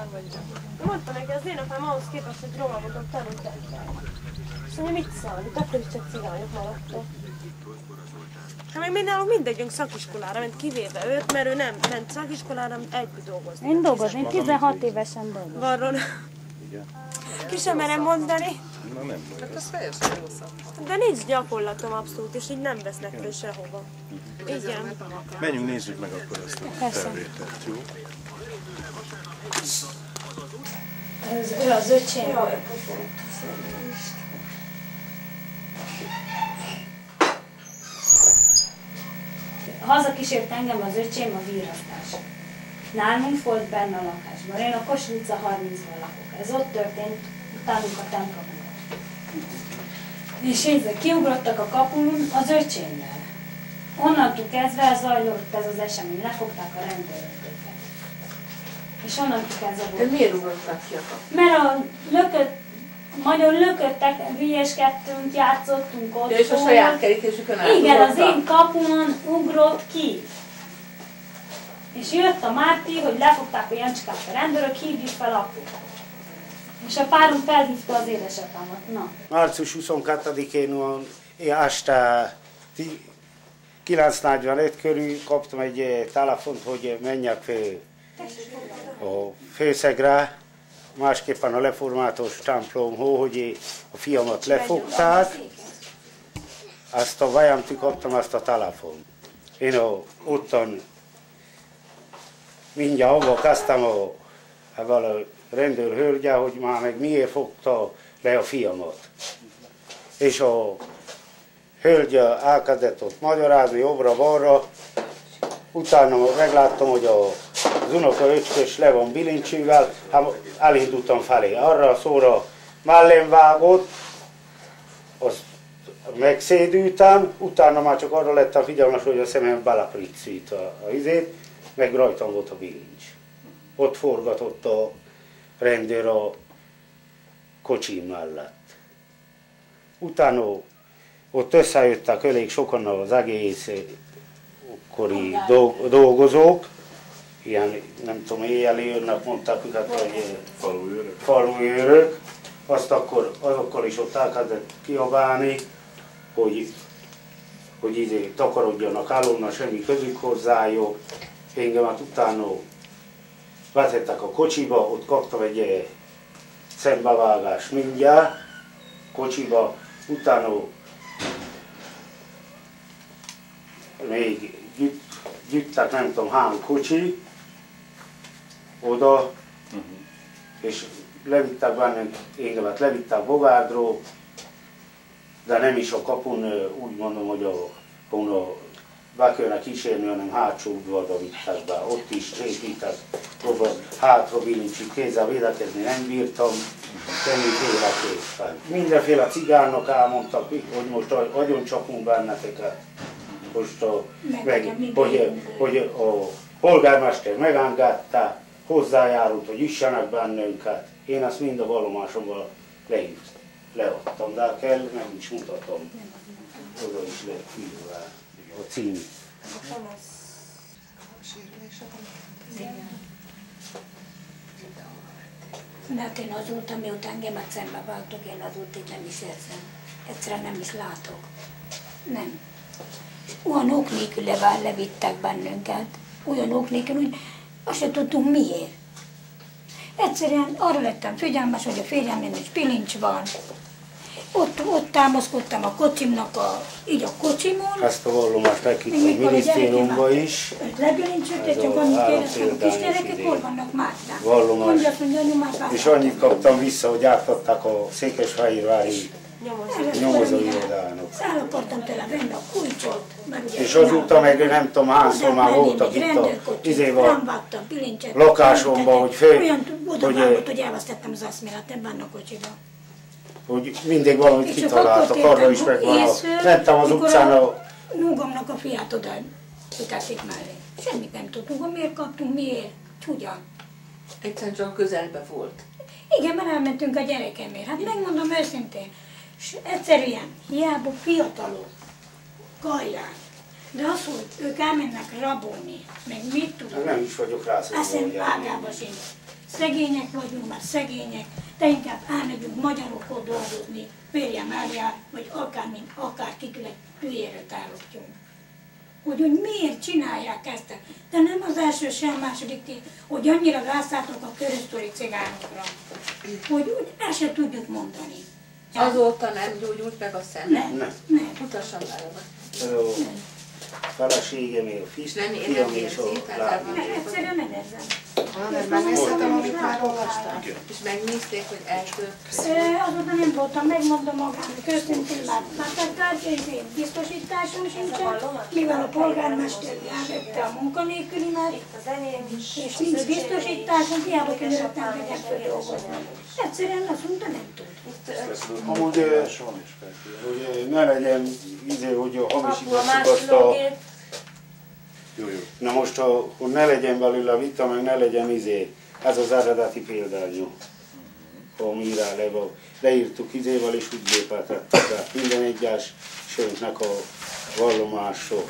cigár vagy nem. Mondta neki, az én apám ahhoz képest, hogy roma voltam, tanult ember. Azt mondja, mit számít? Akkor is csak cigányok maradtak. Hát meg mindegyünk szakiskolára ment, kivéve őt, mert ő nem ment szakiskolára, együtt dolgozni. Én dolgozni, 16 évesen dolgozom. Varron. Ki sem merem mondani. Na nem baj. Hát az teljesen jó szak. De nincs gyakorlatom abszolút, és így nem vesznek föl sehova. Igen. Menjünk, nézzük meg akkor ezt a felvételt, jó? Ő az öcsém. Hazakísért engem az öcsém a virasztásra. Nálunk volt benne a lakásban. Én a Kossuth utca 30-ban lakok. Ez ott történt, utánunk a templomban. És így kiugrottak a kapun az öcsémmel. Onnantól kezdve zajlott ez az esemény. Lefogták a rendőröket. És onnantól kezdve volt. De miért ugrottak ki a kapun? Mert nagyon lököttek, hülyeskedtünk, játszottunk ott. Ja, és a saját kerítésükön átugrottak? Igen, az én kapumon ugrott ki. És jött a Márti, hogy lefogták a Jancsikát a rendőrök, hívjuk fel aput. És a párom felhívta az édesapámat. Na. Március 22-én este 9:45 körül kaptam egy telefont, hogy menjek a főszegre, másképpen a református templomhoz, hogy a fiamat lefogták. Azt a vajamtól kaptam azt a telefont. Én ottan mindjárt abba kezdtem a rendőrhölgyel, hogy már meg miért fogta le a fiamat. És a hölgy elkezdett ott magyarázni jobbra-balra, utána megláttam, hogy az unoka öcskös le van bilincsével, elindultam felé. Arra szóra mellém vágott, azt megszédültem, utána már csak arra lettem figyelmes, hogy a szemem belepricít a izét, meg rajtam volt a bilincs. Ott forgatott a rendőr a kocsim mellett. Utána ott összejöttek elég sokan az egész kori dolgozók, ilyen, nem tudom, éjjeli jönnek, mondták őket, hogy faluőrök. Azt akkor azokkal is ott elkezdett kiabálni, hogy így takarodjanak állonna, semmi közük hozzájuk. Engemet utána vezettek a kocsiba, ott kaptam egy szembevágást mindjárt kocsiba, utána még gyűjtek nem tudom hány kocsi oda, és levittek bennünk, engemet levittek Bogárdról, de nem is a kapun, úgy mondom, hogy a be kellene kísérni, hanem hátsó udvarba vittek be. Ott is répítek, hátra bilincsig, kézzel védekezni nem bírtam, semmiféleképpen. Mindenféle cigánok elmondtak, hogy most agyoncsapunk benneteket. Most hogy a polgármester megengedte, hozzájárult, hogy üssenek bennünket. Én ezt mind a vallomásomban leadtam, de kell, meg is mutatom. Oda is leírva a cím. De hát én azóta, mióta engemet szembe váltok, én azóta itt nem is érzem. Egyszerűen nem is látok. Nem. Olyan ok nélkül levittek bennünket. Olyan ok nélkül, hogy azt sem tudtunk miért. Egyszerűen arra lettem figyelmes, hogy a férjemnél is pilincs van. Ott támaszkodtam a kocsimnak, így a kocsimon. Ezt a vallomást megkittem a minisztériumba is. Lebilincsültek, csak annyit kérdeztem, a kisgyerekek hol vannak Mártán? Vallomás. Mondja, és annyit kaptam vissza, hogy átadták a Székesfehérvári nyomozóirodának. El akartam tőle venni a kulcsot. És azóta meg nem tudom hányszor már voltak itt a lakásomban, hogy hogy elvesztettem az eszméletem benne a kocsiba. Hogy mindig valamit kitaláltak, arra is megvan. Mentem az utcán a... Núgomnak a fiát oda kiteszik mellé. Semmit nem tudtunk, miért kaptunk, miért, hogyan. Egyszerűen csak közelbe volt. Igen, mert elmentünk a gyerekemért. Hát megmondom őszintén, egyszerűen hiába fiatalok, gajlák, de az, hogy ők elmennek rabolni, meg mit tudom. Nem is vagyok rá Eszem ágába sincs. szegények vagyunk, már szegények, de inkább elmegyünk magyarokhoz dolgozni, férjem eljár, vagy akárkiknek hülyére állítjunk. Hogy miért csinálják ezt, de nem az első sem, második tény, hogy annyira rászálltok a köröztori cigányokra, hogy úgy el se tudjuk mondani. Azóta nem gyógyult meg a szeme? Nem. Mutasson bele. Feleségem, a fiam és a lábam. Egyszerűen nem érzem. Mert megnéztem, amit már olvastam. És megnézték, hogy eltört. Azóta nem voltam, megmondom magának, őszintén látták, biztosításom sincsen, mivel a polgármester elvette a munkanélkülimet, és nincs biztosításom, hiába közöttem megyek föl dolgozni. Egyszerűen azt mondta, nem tud. Amúgy, hogy ne legyen hogy hamisítassuk azt a... Na most, hogy ne legyen belőle vita, meg ne legyen ez az eredeti példányú, amire leírtuk izével és úgy gépeltettük, tehát minden egyes sőnknek a vallomások.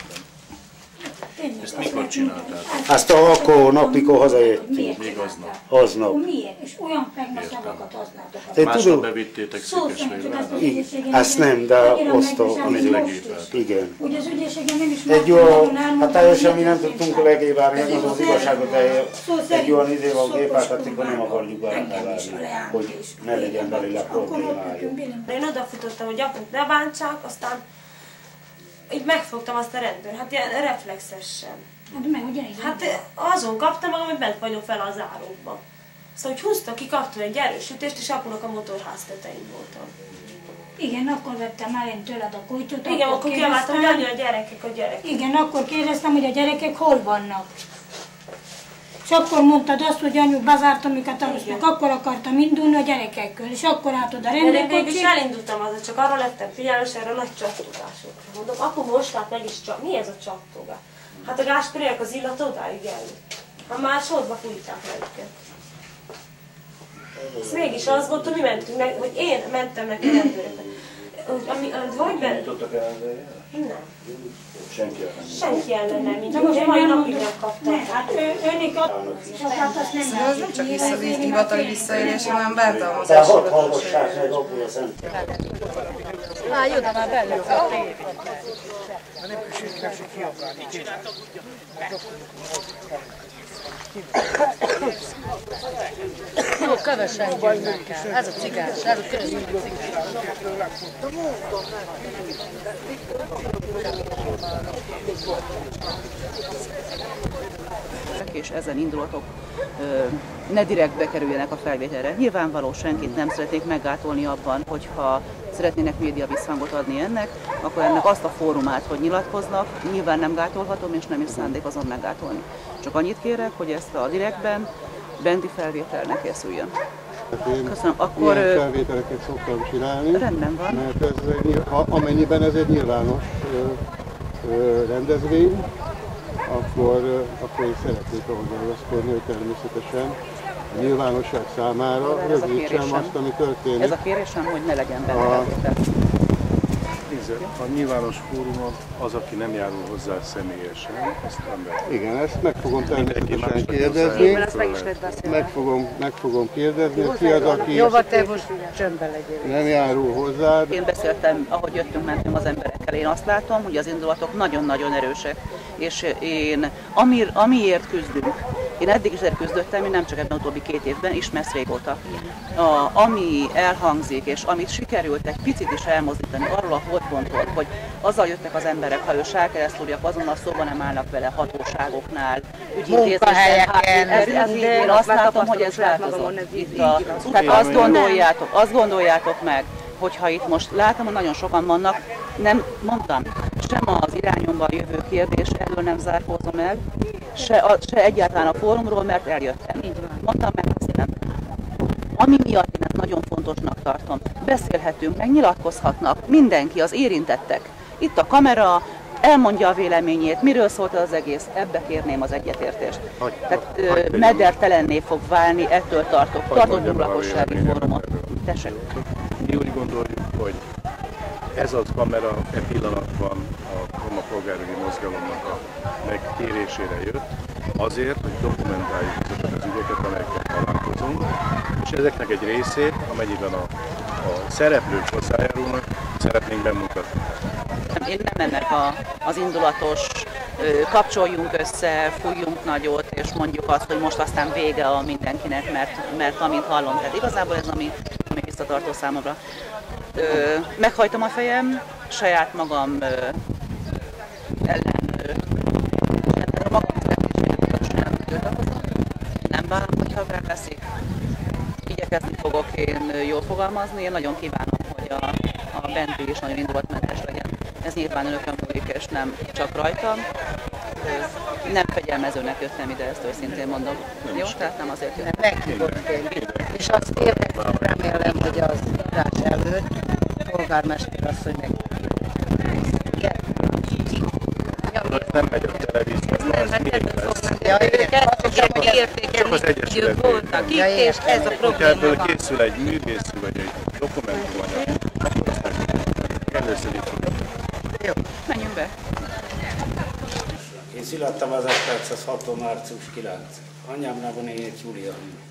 Ezt mikor csináltál? Ezt akkor nap, mikor hazajöttünk. Még aznap. Aznap. Miért? És olyan megmaszavakat használtok. Másnap bevittétek Székesfehérvárra? Ezt nem, de osztok. Amit legépelt. Igen. Ugye az ügyészségen nem is Egy olyan, hát teljesen mi nem tudtunk legépelni, megmondom az igazságot, de egy olyan idével gépeltetik, hogy nem akarjuk elvárni, hogy ne legyen belőle problémája. Én odafutottam, hogy aput ne bántsák, aztán így megfogtam azt a rendőr, hát ilyen reflexesen. Hát azon kaptam magam, hogy bent vagyok fel az árókba. Szóval, hogy húzta ki, kaptam egy erősütést, és apunak a motorház tetején voltam. Igen, akkor vettem el én tőled a kújtót. Igen, akkor kiabáltam, hogy annyi a gyerekek. Igen, akkor kérdeztem, hogy a gyerekek hol vannak. És akkor mondtad azt, hogy anyu bezártam őket alusznak, akkor akartam indulni a gyerekekkel, és akkor átod a rendőrkocsit. Én végül is elindultam azzal, csak arra lettem figyelmes erre a nagy csattogásokra. Mondom, apu most lát meg is mi ez a csattogás? Hát a gáspériek az illat odáig eljött. Hát már sorba fújták le őket. És mégis azt gondoltam, mi mentünk meg, hogy én mentem neki rendőröknek. Hogy benne? Nem. Senki ellen nem, így most mai napig nem kaptam. Hát önnek azt nem Szóval az nem csak hivatali visszaélés, hanem bántalmazás. De hadd hallgassák meg abból a szent. Állj oda már belül. Jó, kövesen gyűjtnek el. Ez a cigás, ez a közös cigás. És ezen indulatok ne direktbe kerüljenek a felvételre. Nyilvánvaló, senkit nem szeretnék meggátolni abban, hogyha szeretnének média visszhangot adni ennek, akkor ennek azt a fórumát, hogy nyilatkoznak, nyilván nem gátolhatom, és nem is szándékozom meggátolni. Csak annyit kérek, hogy ezt a direktben benti felvétel ne készüljön. Köszönöm. Akkor ilyen felvételeket szoktam csinálni, rendben van. Mert amennyiben ez egy nyilvános rendezvény, akkor én szeretnék ahhoz ragaszkodni, hogy természetesen a nyilvánosság számára rögzítsem azt, ami történik. Ez a kérésem, hogy ne legyen benne. A nyilvános fórumon az, aki nem járul hozzá személyesen, ezt ember. Igen, ezt meg fogom természetesen kérdezni. Meg fogom kérdezni, hogy ki az, aki nem járul hozzá. Én beszéltem, ahogy jöttünk-mentünk az emberekkel, én azt látom, hogy az indulatok nagyon-nagyon erősek. És én, amiért küzdünk, én eddig is küzdöttem, én nem csak ebben utóbbi 2 évben, ismersz régóta. Ami elhangzik, és amit sikerült egy picit is elmozdítani arról a holdponttól, hogy azzal jöttek az emberek, ha ő sárkeresztúriak, azonnal szóban nem állnak vele hatóságoknál, ügyintézésben. Én azt látom, hogy ez változott. Tehát azt gondoljátok meg, hogyha itt most látom, hogy nagyon sokan vannak, nem mondtam, sem az irányomban jövő kérdés elől nem zárkózom el, se egyáltalán a fórumról, mert eljöttem. Mondtam, megbeszélem. Ami miatt én ezt nagyon fontosnak tartom, beszélhetünk, meg nyilatkozhatnak mindenki, az érintettek. Itt a kamera, elmondja a véleményét, miről szólt az egész, ebbe kérném az egyetértést. Tehát medertelenné fog válni, ettől tartott lakossági fórumot. Tessék. Mi úgy gondoljuk, hogy ez az kamera e pillanatban a roma polgárjogi mozgalomnak a megkérésére jött, azért, hogy dokumentáljuk azokat az ügyeket, amelyeket És ezeknek egy részét, amennyiben a szereplők hozzájárulnak, szeretnénk bemutatni. Én nem ennek az indulatos, kapcsoljunk össze, fújjunk nagyot, és mondjuk azt, hogy most aztán vége a mindenkinek, mert amint hallom, tehát igazából ez ami visszatartó számomra. Meghajtom a fejem, saját magam ellen, a magam szeretnésének nem bánom, hogyha veszik. Igyekezni fogok én jól fogalmazni, én nagyon kívánom, hogy a bentű is nagyon indulatmentes legyen. Ez nyilván önökön múlik, és nem csak rajtam. Nem fegyelmezőnek jöttem ide, ezt őszintén mondom. Jó? Tehát nem azért jöttem. Meghívott én. És azt remélem, hogy az írás előtt polgármester asszony meg. Igen? Nem megy a televízió, az Csak az egyesületek voltak itt, és ez a probléma van. van. Készül egy művészű vagy egy dokumentumanyag, akkor azt először itt fogjuk. Jó, menjünk be. Én születtem 1906. március 9. Anyám nevén élt Júlia.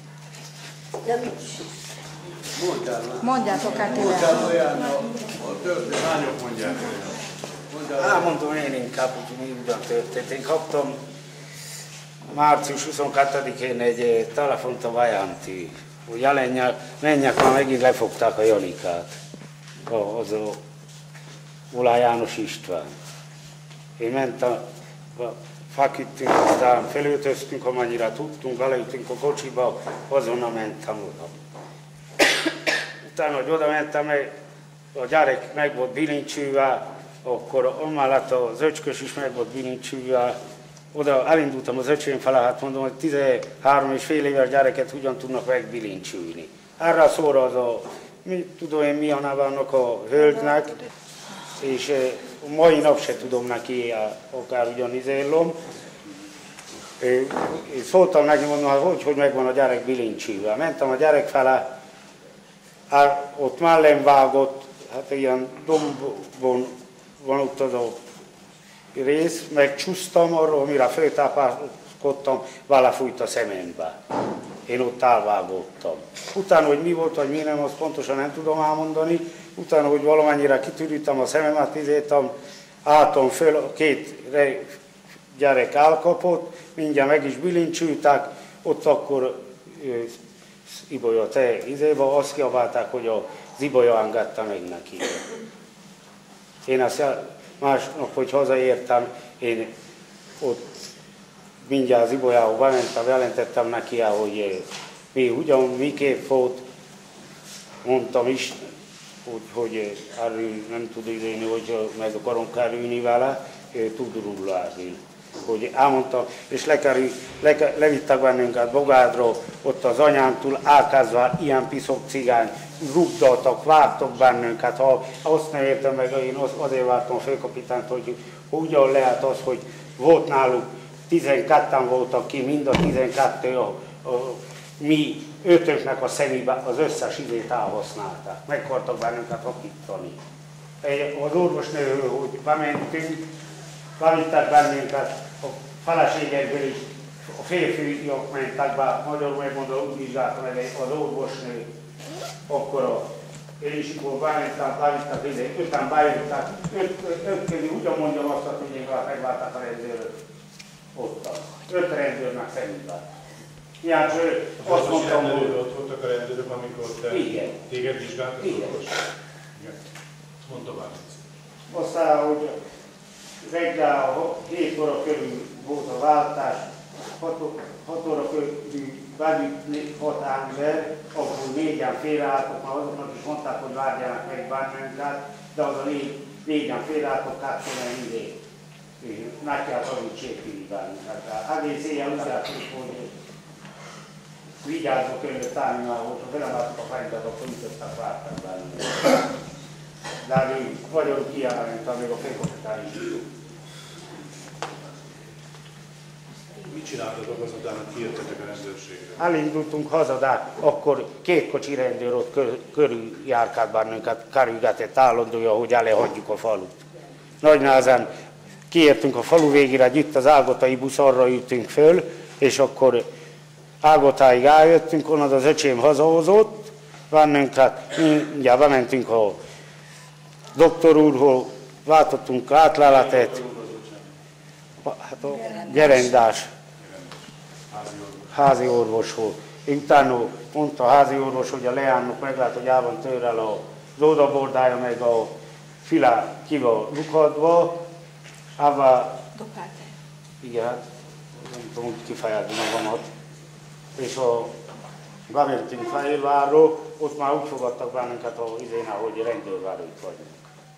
Mondjátok át ide. Lányok mondják. Mondom én inkább, hogy mi ugyan történt. Én kaptam március 22-én egy telefont a Vajanti, hogy menjek, már megint lefogták a Janikát, az a Ulá János István. Én mentem, faküttünk, aztán felöltöztünk, amennyire tudtunk, beleütünk a kocsiba, azonnal mentem oda. Utána, hogy oda mentem, a gyerek meg volt bilincsűvel, akkor amellett az öcskös is meg volt bilincsűvel. Oda elindultam az öcsém fele, hát mondom, hogy 13 és fél éves gyereket hogyan tudnak megbilincsülni. Erre szóra az tudom én mi a neve annak a hölgynek, és mai nap se tudom neki, akár ugyan izélom. Szóltam neki, mondom, hogy megvan a gyerek bilincsűvel. Mentem a gyerek fele, ott mellém vágott, hát ilyen dombon van ott az a rész, megcsúsztam arról, mire föltápálkodtam, vele fújt a szemembe. Én ott elvágottam. Utána, hogy mi volt, vagy mi nem, azt pontosan nem tudom elmondani. Utána, hogy valamennyire kitűrítem a szememet, izéltem, álltam föl, a két gyerek elkapott, mindjárt meg is bilincsültek, ott akkor Ibolya te izéba, azt kiabálták, hogy az Ibolya engedte meg neki. Én azt másnap, hogy hazaértem, én ott mindjárt az Ibolyához bementem, jelentettem neki, hogy miképp volt, mondtam is, hogy erről nem tud idejönni, hogy meg akarom kerülni vele, tud rullálni. Hogy elmondtam, és levittek bennünket Bogádra, ott az anyámtól elkezdve ilyen piszok cigány, rugdaltak, vártak bennünket, ha azt nem értem meg, én azért vártam a főkapitányt, hogy hogyan lehet az, hogy volt náluk 12-en voltak ki, mind a 12 mi ötöknek a szemébe az összes időt elhasználták. Megkartak bennünket vakítani. Az orvosnő, hogy bementünk, bevittek bennünket, a feleségekből is, a férfiak mentek be, magyarul megmondva úgy vizsgálta meg az orvosnő, akkor én is akkor bementem, bevittek, öten bejöttek, öt közül ugyan mondjam azt, hogy még megválták a rendőrök ottan. 5 rendőrnek szemünkben. Ilyen, azt mondtam, hogy... Ott voltak a rendőrök, amikor te téged vizsgáltak? Igen. Mondta már. Aztán, hogy reggel 7 óra körül volt a váltás, 6 óra körül belül 6 ember, akkor 4-en félreálltak, már azoknak is mondták, hogy várjanak meg bennünket, de az a 4-en félreálltak, kettően idén. Meg kell tanultségbírni bennünket. Egész éjjel úgy láttuk, hogy vigyázzok önök tárnál, hogyha felemáltuk a fejünket, akkor ütöttek, vártak bennünket. De én magyarul kiállítom, még a főkapitány is. Mit csináltatok azután, hogy kijöttetek a rendőrségre? Elindultunk haza, de akkor 2 kocsi rendőr ott körül járkált bennünket, kerülgetett állandója, hogy elhagyjuk a falut. Nagy nehezen kiértünk a falu végére, itt az Ágotai busz, arra ültünk föl, és akkor Ágotáig eljöttünk, onnan az öcsém hazahozott bennünket, mindjárt bementünk a doktor úrhoz, váltottunk átláletet, hát a Gerendás házi orvoshoz. Utána mondta a házi orvos, hogy a Leánnak meglát, hogy el van törrel az odabordája, meg a fila ki van lukadva. Igen, hát nem tudom úgy kifejezni magamat. És bementünk Fehérvárról, ott már úgy fogadtak bennünket a izénál, hogy rendőrváróit vagyunk.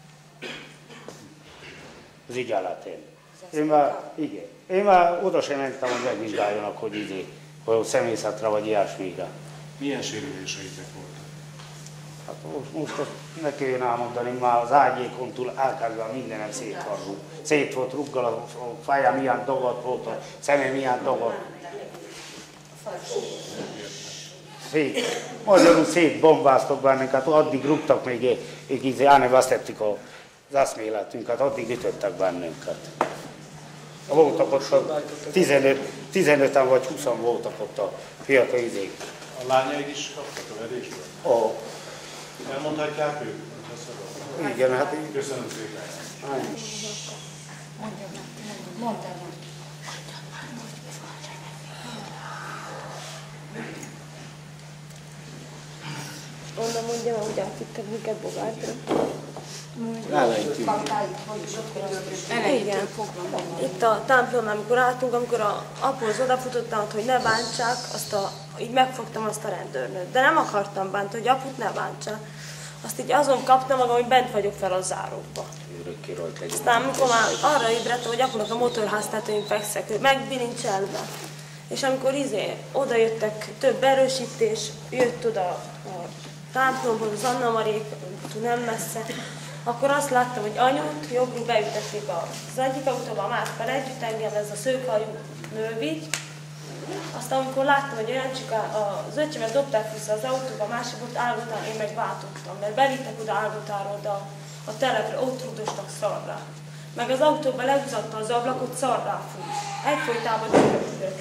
Az ügyeletén. Én már oda sem mentem, hogy megvizsgáljanak, hogy hogy személyzetre vagy ilyesmire. Milyen sérüléseitek voltak? Hát most ne kelljen elmondani, már az ágyékon túl elkezdve mindenem szét volt ruggal, a fejem milyen dagadt volt, a szemem milyen dagadt. Magyarul szétbombáztak bennünket, addig rúgtak még, így elnevesztettük az eszméletünket, addig ütöttek bennünket. Voltak ott 15-en vagy 20-an voltak ott a fiatal izék. A lányaid is kaptak a verésből? Elmondhatják ők? Igen, hát így. Köszönöm szépen. Mondd el. Onnan mondjam, hogy átvittek minket Bogárdra. Igen. Itt a templomnál, amikor álltunk, amikor az apóhoz odafutottam, hogy ne bántsák, így megfogtam azt a rendőrnőt. De nem akartam bántani, hogy aput ne bántsák. Azt így azon kaptam magam, hogy bent vagyok fel a zárókba. Aztán amikor már arra ébredtem, hogy apunak a motorháztetőjén fekszek, megbilincselve. És amikor odajöttek több erősítés, jött oda a templomból az Anna Marék, nem messze, akkor azt láttam, hogy anyut jobbról beütették az egyik autóba, a másikban együtt engem, ez a szőkhajú nővigy. Aztán amikor láttam, hogy olyan az öcsémet dobták vissza az autóba, a másikot Ágotán, én meg váltottam, mert belittek oda Ágotáról a telepre, ott rúgdostak szarrá. Meg az autóba lehúzatta az ablakot, szarrá fújt. Egyfolytában dögöttök.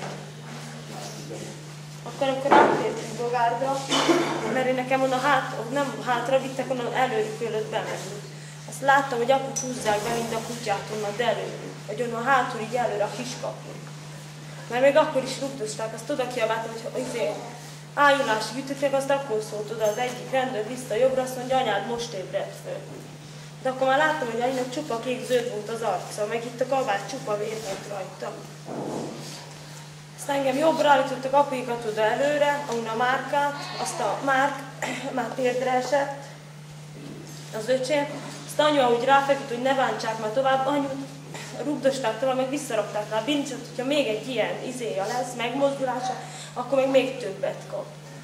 Akkor amikor áttértünk Bogárdra, mert én nekem onnan nem hátra vittek, onnan előrük kellett bemenni. Azt láttam, hogy aput húzzák be, mint a kutyát onnan, de előrük. Vagy onnan hátul így előre a kiskapun. Mert még akkor is rúgdosták, azt oda kiabáltam, hogy ájulásig ütöttek, azt akkor szólt oda az egyik rendőr vissza jobbra, azt mondja, anyád most ébredt föl. De akkor már láttam, hogy anyának csupa kék-zöld volt az arca, meg itt a kabát csupa vér volt rajta. Aztán engem jobbra állítottak apuikat oda előre, ahol a Márkát, azt a Márk már térdre esett, az öcsém. Azt anyu úgy ráfeküdt, hogy ne bántsák már tovább, anyut rúgdosták tovább, meg visszarakták rá a bilincset, hogyha még egy ilyen izéja lesz, megmozdulása, akkor még többet kap.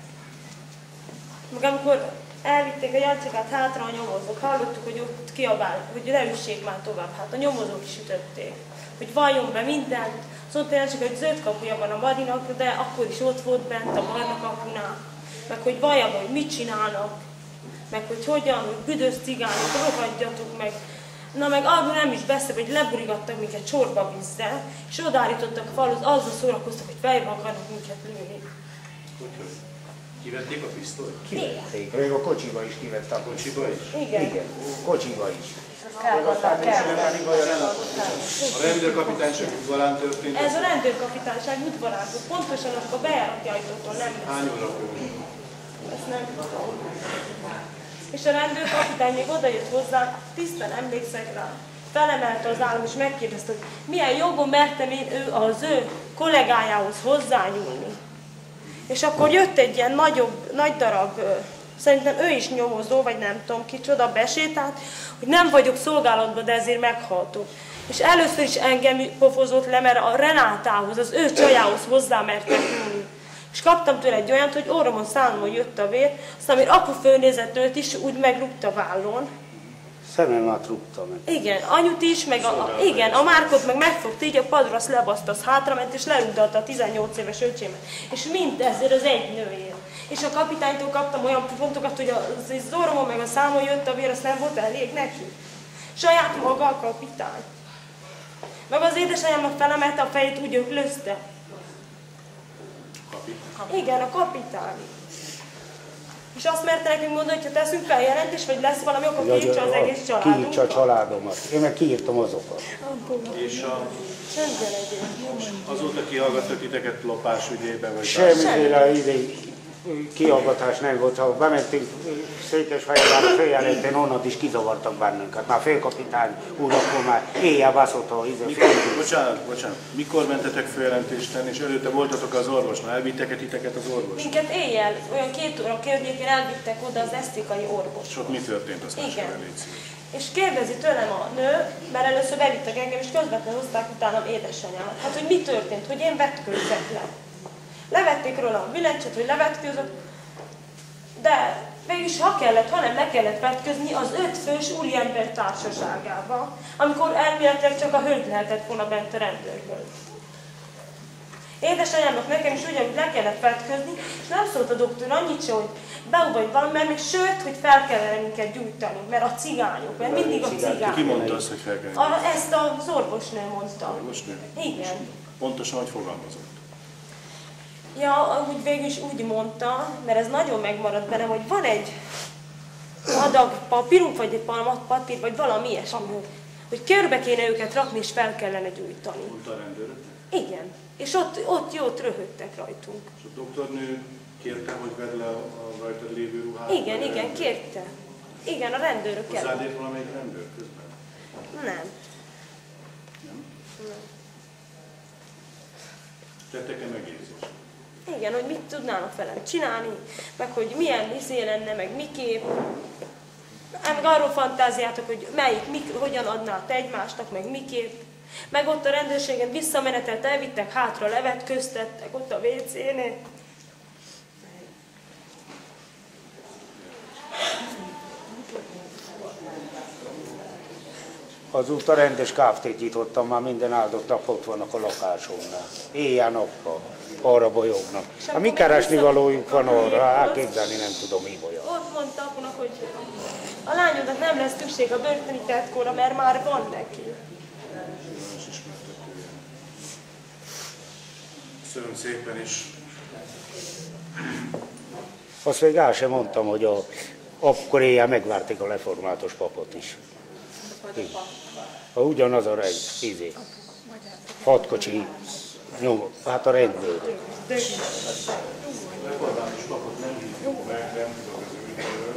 Meg amikor elvitték a Jancsikát hátra a nyomozók, hallottuk, hogy ott kiabál, hogy ne üssék már tovább, hát a nyomozók is ütötték, hogy valljon be mindent. Szóval Jancsi, hogy zöld kapuja van a Marinak, de akkor is ott volt bent a barna kapunál, meg hogy vallja be, hogy mit csinálnak, meg hogy hogyan, hogy büdös cigányok, rohadjatok meg. Na meg arról nem is beszél, hogy leburigattak minket csorba vízzel, és odaállítottak a falhoz, azzal szórakoztak, hogy fejbe akarnak minket lőni. Kivették a pisztolyt? Kivették. Még a kocsiba is kivette. A kocsiba is? Igen. Kocsiba is. A rendőrkapitányság udvarán történt? Ez a rendőrkapitányság udvarán, pontosan akkor bejárati ajtótól nem lesz. Hány óra körül? Ezt nem tudom. És a rendőrkapitány még odajött hozzá, tisztán emlékszek rá, felemelte az állam és megkérdezte, hogy milyen jogon mertem én az ő kollégájához hozzányúlni. És akkor jött egy ilyen nagy darab, szerintem ő is nyomozó, vagy nem tudom kicsoda, besétált, hogy nem vagyok szolgálatban, de ezért meghaltok. És először is engem pofozott le, mert a Renátához, az ő csajához hozzá mertek nyúlni. És kaptam tőle egy olyat, hogy orromon számomon jött a vér, aztán amíg apu fölnézett őt is, úgy megrúgta vállon. Szememet rúgta meg. Igen, anyut is, meg a Márkot meg megfogta, így a padra, azt lebaszta, az hátrament, és lerúgdalta a 18 éves öcsémet. És mindezért az egy nőért. És a kapitánytól kaptam olyan pontokat, hogy az orromon meg a számon jött a vér, azt nem volt elég neki. Saját maga a kapitány. Meg az édesanyámnak felemelte a fejét, úgy öklözte. kapi? Igen, a kapitány. És azt merte nekünk mondani, hogy ha teszünk feljelentést, vagy lesz valami, akkor kiírtsa az egész családunkat. Kiírtsa a családomat. Én meg kiírtam azokat. És azóta kihallgattak titeket lopás ügyében? Vagy semmiféle kihallgatás nem volt. Ha bementünk Székesfehérvárra följelentén, onnan is kizavartak bennünket. Már főkapitány úr akkor már éjjel baszott a Bocsánat. Mikor mentetek följelentést tenni, és előtte voltatok az orvosnál? Elvittek-e titeket az orvos? Minket éjjel, olyan 2 óra környékén elvittek oda az esztékai orvos. És ott mi történt, azt igen. Légy szíves. És kérdezi tőlem a nő, mert először bevittek engem, és közvetlenül hozták utánam édesanyámat. Hát, hogy mi történt, hogy én vetkőztek le. Levették róla a bilencset, hogy levetkőzött, de mégis ha kellett, hanem le kellett vetközni az 5 fős úriember társaságába, amikor elméletileg csak a hölgy lehetett volna bent a rendőrből. Édesanyámnak nekem is ugyanúgy le kellett vetközni, és nem szólt a doktor annyit se, hogy beúvaj valami, mert még sőt, hogy fel kellene minket gyújtani, mert a cigányok, mert mindig a cigányok. Ki mondta azt, hogy fel kellene? Ezt az orvosnő mondta. Orvosnő? Igen. Pontosan, hogy fogalmazott? Ja, úgy végül is úgy mondta, mert ez nagyon megmaradt bennem, hogy van egy adag papírunk, vagy egy papír, vagy valami ilyesmi, hogy körbe kéne őket rakni, és fel kellene gyújtani. Mondta a rendőrök? Igen. És ott jót röhögtek rajtunk. És a doktornő kérte, hogy vedd le a rajtad lévő ruhát? Igen, kérte. Igen, a rendőrök kellett. Hozzád ért valamelyik rendőr közben? Nem. Nem? Tettek-e megjegyzést? Igen, hogy mit tudnának velem csinálni, meg hogy milyen izé lenne, meg miképp. Meg arról fantáziátok, hogy hogyan adnák egymásnak, meg miképp. Meg ott a rendőrségen visszamenetelt, elvittek hátra, levetköztettek ott a WC-nél. Azóta rendes káftét nyitottam, már minden áldott nap ott vannak a lakásomnál. Éjjel-nappal, arra bolyognak. Hát mi keresni valójuk van arra, elképzelni nem tudom, mi bolyog. Ott mondta apunak, hogy a lányodnak nem lesz szükség a börtöni tetkóra, mert már van neki. Köszönöm szépen is. Azt még el sem mondtam, hogy akkor éjjel megvárték a református papot is. Ugyanaz a izé. Hatkocsi nyom, hát a rendőr. Református papot nem hívjuk meg, nem tudok az ügyről.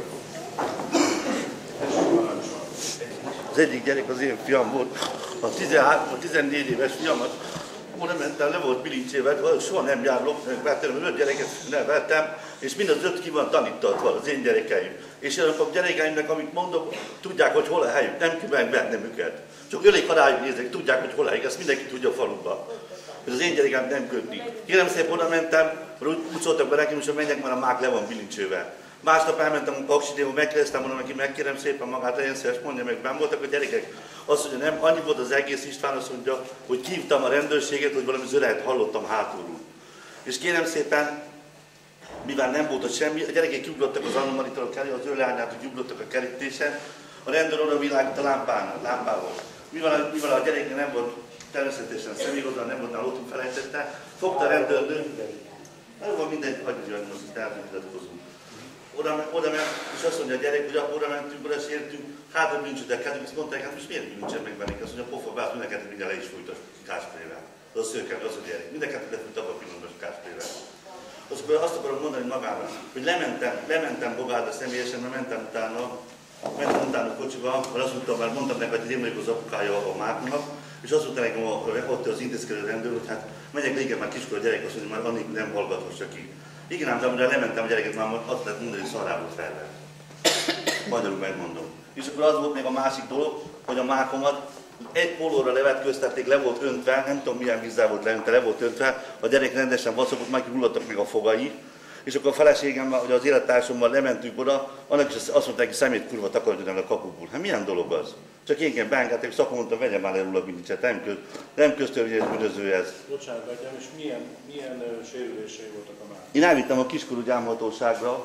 Az egyik gyerek az én fiam volt, a 14 éves fiamat, oda mentem, le volt bilincsével, soha nem járok, vettem, 5 gyereket neveltem, és mind az 5 ki van tanítatva, az én gyerekeim. És a gyerekeimnek, amit mondok, tudják, hogy hol a helyük, nem kell megvennem őket. Csak elég, ha rájuk néznek, tudják, hogy hol a helyük, ezt mindenki tudja a faluban. És az én gyerekem nem kötni. Kérem szépen, oda mentem, úgy szóltak be nekem, hogy menjek, mert a mák le van bilincsével. Másnap elmentem a Paksidéba, megkérdeztem, mondom neki, megkérem szépen magát, legyen szíves, mondja meg, benn voltak a gyerekek. Azt mondja, nem, annyi volt az egész, István azt mondja, hogy hívtam a rendőrséget, hogy valami zörehet hallottam hátulról. És kérem szépen, mivel nem volt ott semmi, a gyerekek kiugrottak az anomaritól, az ő leányát, hogy ugrottak a kerítésen, a rendőr oda világít a lámpával. Mivel a gyereknek nem volt természetesen személyhozzá, nem volt nála otthon felejtette, fogta a rendőrnő, van mindegy, hagyjuk, hogy most itt elvitatkozunk. Oda ment, és azt mondja a gyerek, hogy oda mentünk, oda sértünk, hátra bűncsödekkedünk, és mondták, hát most miért bűncsöd megvennék? Azt mondja, pofa, bár mindenket mindjárt le is fújt a kásprével. Az a szőke, az a gyerek. Mindenket lefújt abba a pillanatban a kásprével. Azt akarom mondani magának, hogy lementem Bogárda személyesen, mert mentem utána a kocsiba, mert azt mondtam, már mondtam neki, hogy én vagyok az apukája a Márknak, és azt mondta nekem ott az intézkedő rendőr, hogy hát megyek régen már kiskor a gyerek, azt mondja, már annig nem hallgathassa ki. Igen, ám, de amire lementem a gyereket, már azt lehet mondani, hogy szarrá volt felve. Magyarul megmondom. És akkor az volt még a másik dolog, hogy a mákomat egy pólóra levetköztették, le volt öntve, nem tudom milyen vízzel volt leöntve, le volt öntve, a gyerek rendesen vacogott, meg hullottak meg a fogai. És akkor a feleségemmel, hogy az élettársammal lementünk oda, annak is azt mondták, hogy szemét kurva takarítani el a kapuból. Hát milyen dolog az? Csak én beengedték, szakon mondtam, vegye már le róla a bilincset, nem köztörvényes bűnöző ez. Bocsánat, Bátyám, és milyen sérülései voltak a másik? Én elvittem a kiskorú gyámhatóságra,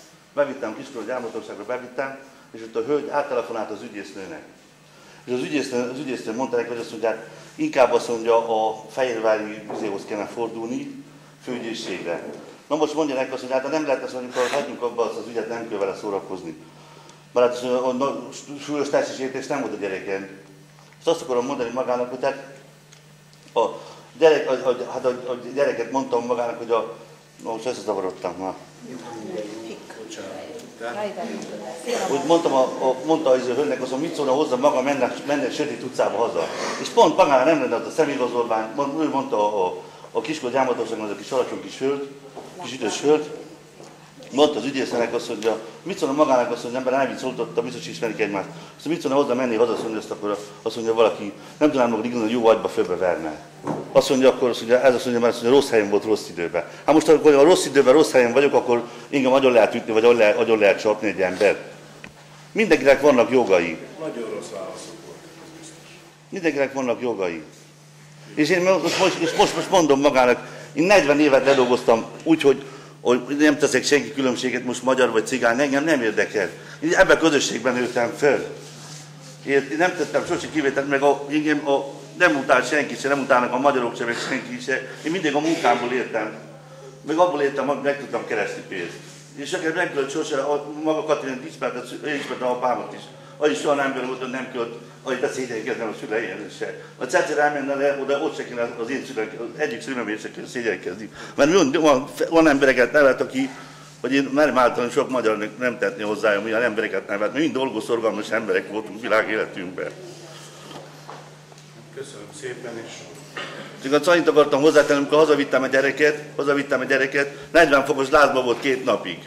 bevittem, és ott a hölgy áttelefonált az ügyésznőnek. És az ügyésznő mondta neki, hogy azt mondják, inkább azt mondja, a Fehérvári Műzéhoz kellene fordulni, főügyészségre. Na most mondja neki azt, hogy hát nem lehet azt mondani, hogy hagyjuk abba azt az ügyet, nem kell vele szórakozni. Mert hát súlyos társadalmi nem volt a gyereken. És azt akarom mondani magának, hogy hát a gyereket mondtam magának, hogy most összezavarodtam már. Úgy mondta az hölgynek, azt mondja, mit szólna hozzá maga, menne sötét utcába haza. És pont magára nem lenne az a személyigazolvány, ő mondta a Kiskor gyámhatóságon, az a kis alacsony kis hölgy, kis idős hölgy, mondta az ügyésznek azt, hogy mit szólna magának, azt mondja, ember nem így szóltotta, biztos ismerik egymást. Azt mit szólna hozzá menni haza, azt mondja, akkor azt mondja valaki, nem tudnám magad igazán, hogy jó agyba fölbeverne. Azt mondja, akkor azt mondja, mert azt mondja, rossz helyen volt rossz időben. Hát most, akkor a rossz időben, rossz helyen vagyok, akkor engem agyon lehet ütni, vagy agyon lehet csapni egy ember. Mindenkinek vannak jogai. Nagyon rossz válaszok voltak, ez biztos. Mindenkinek vannak jogai. És én most mondom magának, én 40 évet ledolgoztam úgy, hogy nem teszek senki különbséget, most magyar vagy cigány, engem nem érdekel. Én ebben a közösségben nőttem fel. Én nem tettem sose kivételt, meg nem utál senki se, nem utálnak a magyarok se, meg senki se. Én mindig a munkámból éltem. Meg abból éltem, hogy meg tudtam keresni pénzt. És nekem nem költ sose, maga Katalin ismerte apámat is. Az is soha nem volt, hogy nem költ, hogy beszédjelkeznem a szüleim se. A Cecil elmenne le, ott se kéne az én szülem, az egyik szülőmért se kéne szégyelkezni. Mert van embereket nevet, aki, hogy én merem általán sok magyarnak nem tetni hozzájam, olyan embereket nevet, mert mind dolgozszorgalmas emberek voltunk világ életünkben. Köszönöm szépen is. Csak annyit akartam hozzátenni, amikor hazavittem a gyereket, 40 fokos lázban volt 2 napig.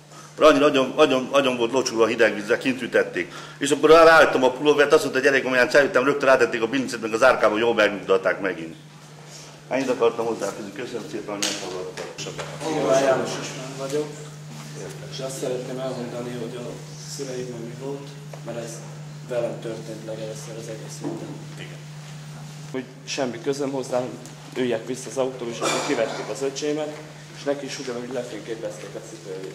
Nagyon volt locsulva a hideg vízzel, kint ütették. És akkor rájöttem a pulóvert, azt mondta a gyerek, amilyen csájüttem, rögtön rátették a bilincet, meg az árkába, jól megnyugtatták megint. Ennyit akartam hozzáfűzni. Köszönöm szépen, hogy meghallgattak. Iván János István vagyok, és azt szeretném elmondani, hogy a szüleimben mi volt, mert ez velem történt legelőször az egész minden. Hogy semmi közöm hozzá, üljek vissza az autóba, és akkor kivették az öcsémet, és neki is ugyanúgy lefényképezték a cipőjét.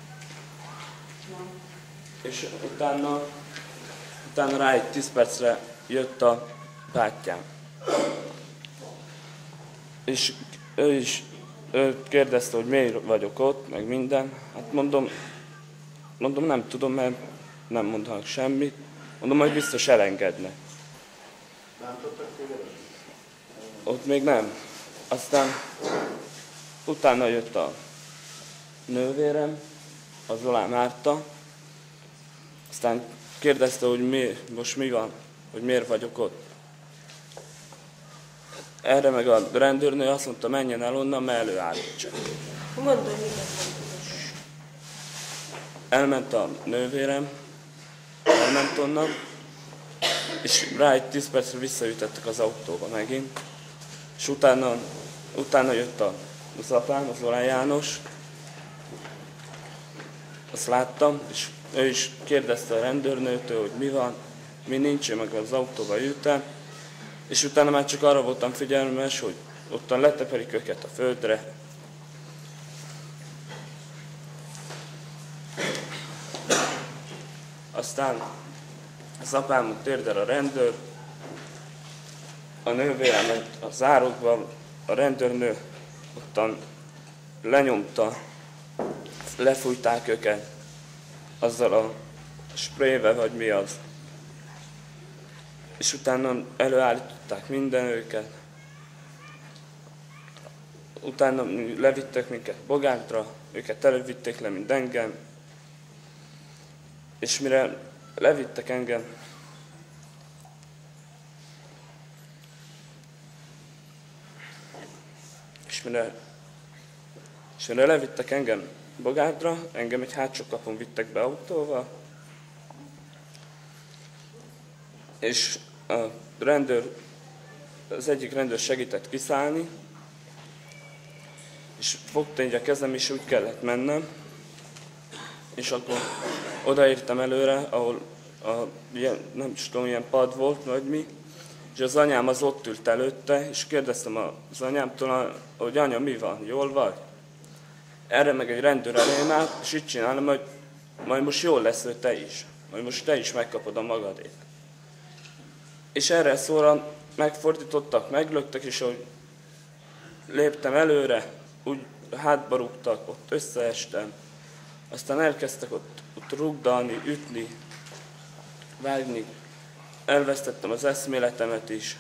És utána rá egy 10 percre jött a bátyám. És ő kérdezte, hogy miért vagyok ott, meg minden. Hát mondom nem tudom, mert nem mondanak semmit. Mondom, hogy biztos elengedne. Ott még nem. Aztán utána jött a nővérem, a Zolán Márta. Aztán kérdezte, hogy most mi van, hogy miért vagyok ott. Erre meg a rendőrnő azt mondta, menjen el onnan, mert előállítsa. Mondd, hogy mit. Elment a nővérem, elment onnan, és rá egy 10 percre visszaütettek az autóba megint. És utána jött az apám, az Zolán János. Azt láttam, és ő is kérdezte a rendőrnőtől, hogy mi van, mi nincs, én meg az autóba ültem. És utána már csak arra voltam figyelmes, hogy ottan leteperik őket a földre. Aztán az apámot térdel a rendőr, a nővéremet a zárokban, a rendőrnő ottan lenyomta, lefújták őket azzal a sprével, vagy mi az. És utána előállították minden őket. Utána levittek minket Bogátra, őket elővitték le, mint engem. És mire levittek engem, és mire levittek engem Bogátra, engem egy hátsó kapun vittek be autóval, és az egyik rendőr segített kiszállni, és fogta így a kezem, és úgy kellett mennem, és akkor odaértem előre, ahol nem is tudom, ilyen pad volt, vagy mi, és az anyám az ott ült előtte, és kérdeztem az anyámtól, hogy anya, mi van, jól vagy? Erre meg egy rendőr elém állt, és így csinálom, hogy majd most jól lesz, hogy te is. Majd most te is megkapod a magadét. És erre szóra megfordítottak, meglöktek, és ahogy léptem előre, úgy hátba rúgtak, ott összeestem. Aztán elkezdtek ott rugdalni, ütni, vágni. Elvesztettem az eszméletemet is.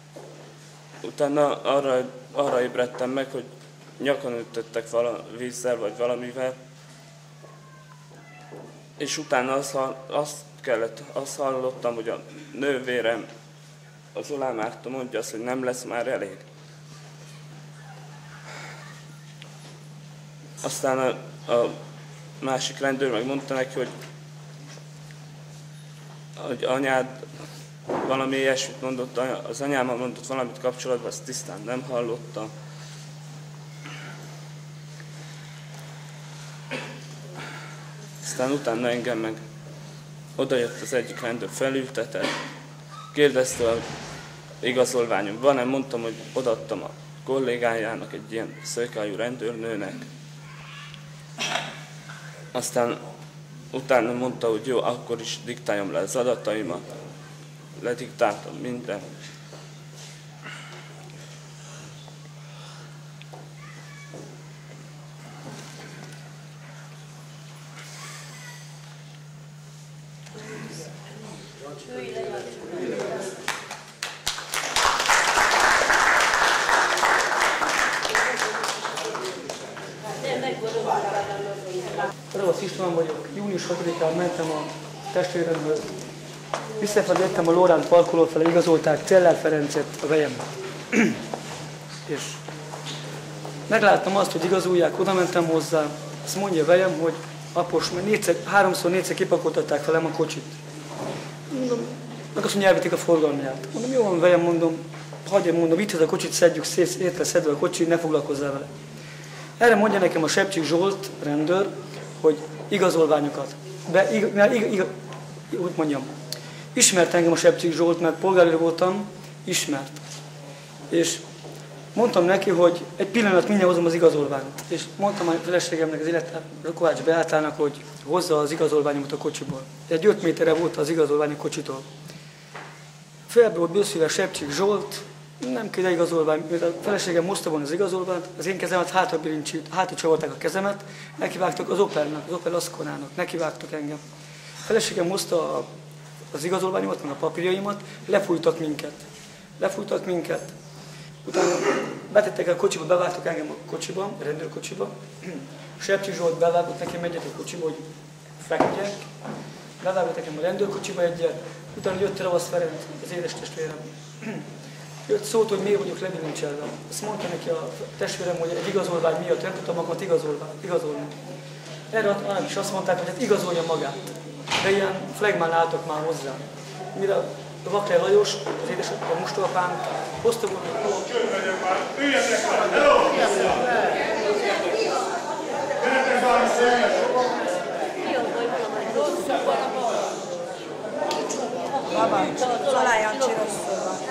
Utána arra ébredtem meg, hogy nyakon ütöttek vízzel vagy valamivel. És utána azt hallottam, hogy a nővérem, az Olá Márta mondja azt, hogy nem lesz már elég. Aztán a másik rendőr meg mondta neki, hogy anyád valami ilyesmit mondott, az anyámmal mondott valamit kapcsolatban, azt tisztán nem hallottam. Aztán utána engem meg odajött az egyik rendőr, felültetett, kérdezte, hogy igazolványom van-e, mondtam, hogy odaadtam a kollégájának, egy ilyen szőkehajú rendőrnőnek. Aztán utána mondta, hogy jó, akkor is diktáljam le az adataimat. Lediktáltam mindent. Ravasz István vagyok. Június 6-án mentem a testvéremhez. Visszafelé jöttem a Lóránt parkoló felé, igazolták Celler Ferencet a vejembe. És megláttam azt, hogy igazolják, oda mentem hozzá. Azt mondja a vejem, hogy apos, mert háromszor-négyszer kipakoltatták velem a kocsit. Mondom, meg azt mondja, elvitték a forgalmiát. Mondom, jó van, vejem, mondom, hagyjam, mondom, vidd a kocsit, szedjük szét, lesz szedve a kocsit, ne foglalkozzál vele. Erre mondja nekem a Sepcsik Zsolt rendőr, hogy igazolványokat. Úgy mondjam, ismert engem a Sepcsik Zsolt, mert polgárőr voltam, ismert. És mondtam neki, hogy egy pillanat mindjárt hozom az igazolványt. És mondtam a feleségemnek, a Kovács Beátának, hogy hozza az igazolványomat a kocsiból. Egy 5 méterre volt az igazolvány a kocsitól. Felbe volt bőszülve Sepcsik Zsolt, nem kell igazolvány, mert a feleségem hozta volna az igazolványt, az én kezemet hátra csavarták a kezemet, nekivágtak az Opelnek, az Opel Asconának, nekivágtak engem. A feleségem hozta az igazolványomat, meg a papírjaimat, lefújtak minket. Utána betettek a kocsiba, bevágtak engem a kocsiba, a rendőrkocsiba. Sepcsik Zsolt bevágott nekem egyet a kocsiba, hogy feküdjek. Bevágott nekem a rendőrkocsiba egyet, utána jött Ravasz Ferenc, az édes testvérem. Jött szólt, hogy miért vagyok lebilincselve. Azt mondta neki a testvérem, hogy egy igazolvány miatt nem tudtam magamat igazolni. Erre annak is azt mondták, hogy hát igazolja magát. De ilyen flegmán álltak már hozzá. Mire a Vakler Lajos, az édesapám, a mustapám, hozta volna. Csöndvegyek már! Üljetek már! Hello! Üljetek már! Baba, Zola Jancsi rosszul van.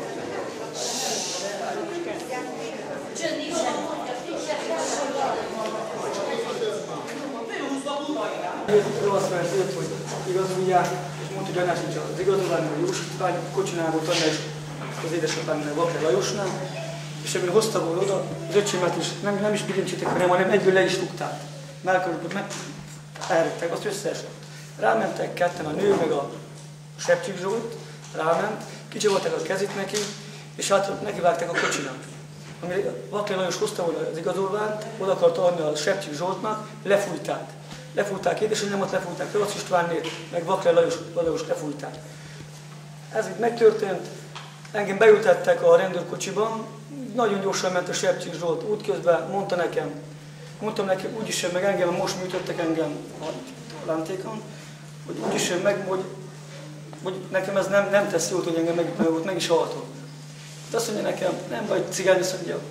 Ravasz Ferenc jött, hogy igazolják, és mondta, hogy anyás nincs az igazolvány, hogy Jósítvány, kocsinál volt annál, és az édesapámnál, Vakler Lajosnál, és ebből hozta volna oda, az öcsémet is nem is bilincítek, hanem egyből le is rúgták. Melkorukot elrögtek, azt összeesett. Rámentek ketten, a nő meg a Sepcsik Zsolt, ráment, kicsavarták a kezét neki, és hát nekivágták a kocsinak. Amire Vakler Lajos hozta volna az igazolványt, oda akarta adni a Sepcsik Zsoltnak, lefújták. Lefújták édesanyámat, lefújták Ravasz Istvánnél, meg Vakler Lajos lefújták. Ez itt megtörtént, engem beültettek a rendőrkocsiban, nagyon gyorsan ment a Sepcsik Zsolt, útközben mondtam neki, úgyis meg engem, most műtöttek engem a Lántékon, hogy úgyis meg, hogy nekem ez nem tesz jót, hogy engem meg is haltok. De azt mondja nekem, nem baj, cigány, azt mondja,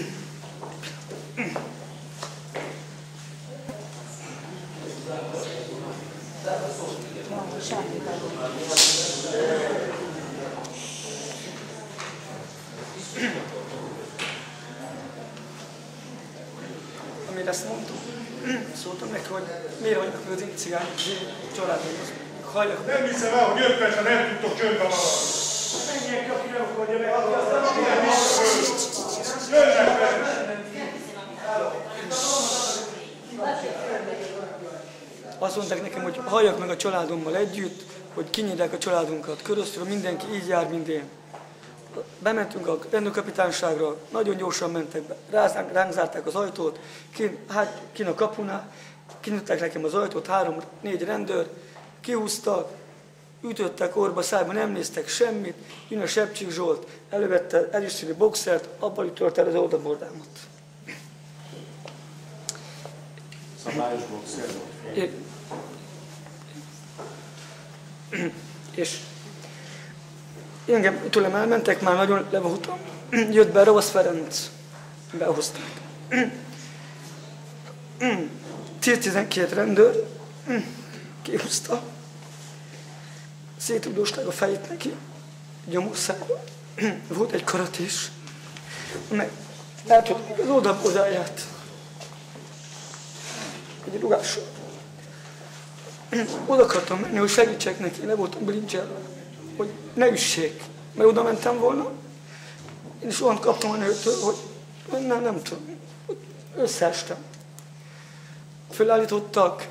amire ezt mondtam, szóltam neki, hogy miért vagyok az én cigány, az én családom, halljak. Nem hiszem el, hogy 5 percen nem tudtok csöndbe maradni. Menjél ki, aki nem akarja meg. Jönnek fel! Azt mondták nekem, hogy halljak meg a családommal együtt, hogy kinyírják a családunkat köröztül, mindenki így jár, mint én. Bementünk a rendőrkapitányságra, nagyon gyorsan mentek be, ránk zárták az ajtót, kin a kapunál, kinyitották nekem az ajtót, 3-4 rendőr, kihúztak, ütöttek orba, szájba, nem néztek semmit, jön a Sepcsik Zsolt, elővette ezüstszínű boxert, abban ütött el az oldalbordámat. Szabályos boxer volt? És engem tőlem elmentek, már nagyon levoltam. Jött be Ravasz Ferenc, behozták. 12 rendőr kihúzta, szétrugdosták a fejét neki, gyomországba. Volt egy karatés, meg eltudták az oldalbordáját. Egy rugással. Oda akartam menni, hogy segítsek neki, le voltam bilincselve, hogy ne üssék, mert oda mentem volna. Én is olyan kaptam a nőtől, hogy nem tudom, összeestem. Fölállítottak,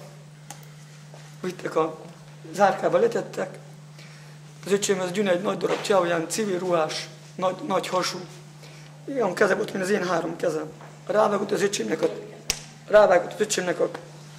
vittek a zárkába, letettek. Az öcsém az Gyune egy nagy darab csáv, olyan civil ruhás, nagy hasú. Ilyen keze volt, mint az én 3 kezem. Rávágott az öcsémnek a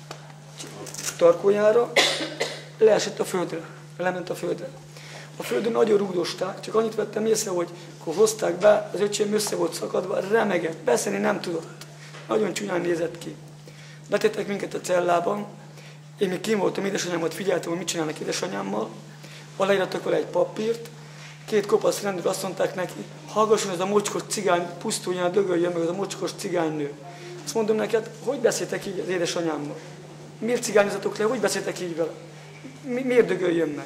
tarkójára, leesett a földre, lement a földre. A földön nagyon rúgdosták, csak annyit vettem észre, hogy akkor hozták be, az öcsém össze volt szakadva, remegett, beszélni nem tudott. Nagyon csúnyán nézett ki. Betettek minket a cellában, én még kim voltam, édesanyámat figyeltem, hogy mit csinálnak édesanyámmal, aláírtak vele egy papírt, 2 kopasz rendőr azt mondták neki, hallgasson, ez a mocskos cigány, pusztuljon, dögöljön meg, ez a mocskos cigánynő. Azt mondom neked, hogy beszéltek így az édesanyámmal? Miért cigányozatok le? Hogy beszéltek így vele? Miért dögöljön meg?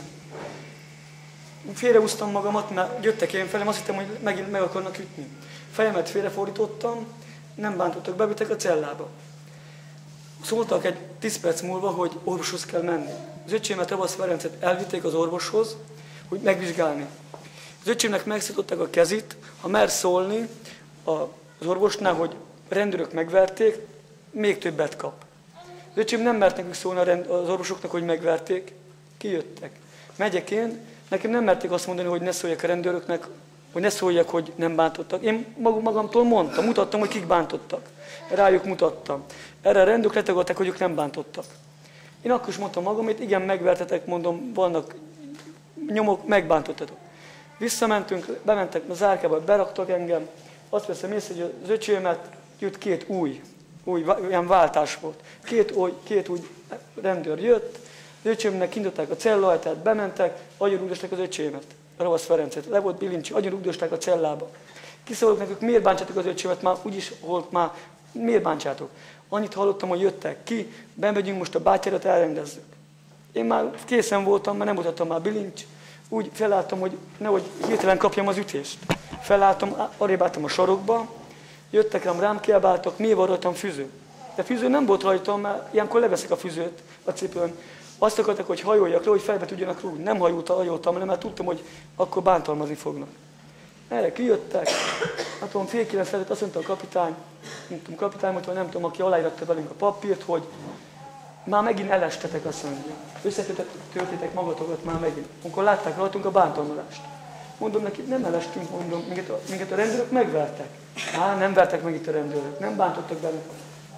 Félrehúztam magamat, mert jöttek én felém, azt hittem, hogy megint meg akarnak ütni. Fejemet félrefordítottam, nem bántottak, bevittek a cellába. Szóltak egy 10 perc múlva, hogy orvoshoz kell menni. Az öcsémet, Ravasz Ferencet elvitték az orvoshoz, hogy megvizsgálni. Az öcsémnek megszították a kezét, ha mer szólni az orvosnál, hogy a rendőrök megverték, még többet kap. Az öcsém nem mert nekünk szólni az orvosoknak, hogy megverték, kijöttek. Megyek én, nekem nem merték azt mondani, hogy ne szóljak a rendőröknek, hogy ne szóljak, hogy nem bántottak. Én magamtól mondtam, mutattam, hogy kik bántottak. Rájuk mutattam. Erre a rendőrök letagadták, hogy ők nem bántottak. Én akkor is mondtam magam, hogy igen, megvertetek, mondom, vannak nyomok, megbántottatok. Visszamentünk, bementek a zárkába, beraktak engem, azt veszem észre, hogy az öcsémet jött 2 új, ilyen váltás volt. 2 új rendőr jött, az öcsémnek kindották a cellajtát, bementek, agyonrúgdosták az öcsémet, a Ravasz Ferencet. Le volt bilincsi, agyonrúgdosták a cellába. Kiszólok nekük, miért bántsátok az öcsémet, már úgyis volt már, miért bántsátok? Annyit hallottam, hogy jöttek ki, bemegyünk most a bátyárat, elrendezzük. Én már készen voltam, mert nem mutattam már bilincs, úgy felálltam, hogy nehogy hirtelen kapjam az ütést. Felálltam, arrébb álltam a sarokba, jöttek rám kiabáltak, miért van rajtam fűző? De fűző nem volt rajtam, mert ilyenkor leveszek a fűzőt a cipőn. Azt akartak, hogy hajoljak le, hogy fejbe tudjanak rúgni. Nem hajoltam le, mert tudtam, hogy akkor bántalmazni fognak. Erre kijöttek, hát tudom, 8:30 felett azt mondta a kapitány, nem tudom, aki aláíratta velünk a papírt, hogy már megint elestetek, azt mondja. Összetöltétek magatokat már megint. Amikor látták rajtunk a bántalmazást. Mondom neki, nem elestünk, mondom, minket a rendőrök megvertek. Nem vertek meg itt a rendőrök, nem bántottak bennünket.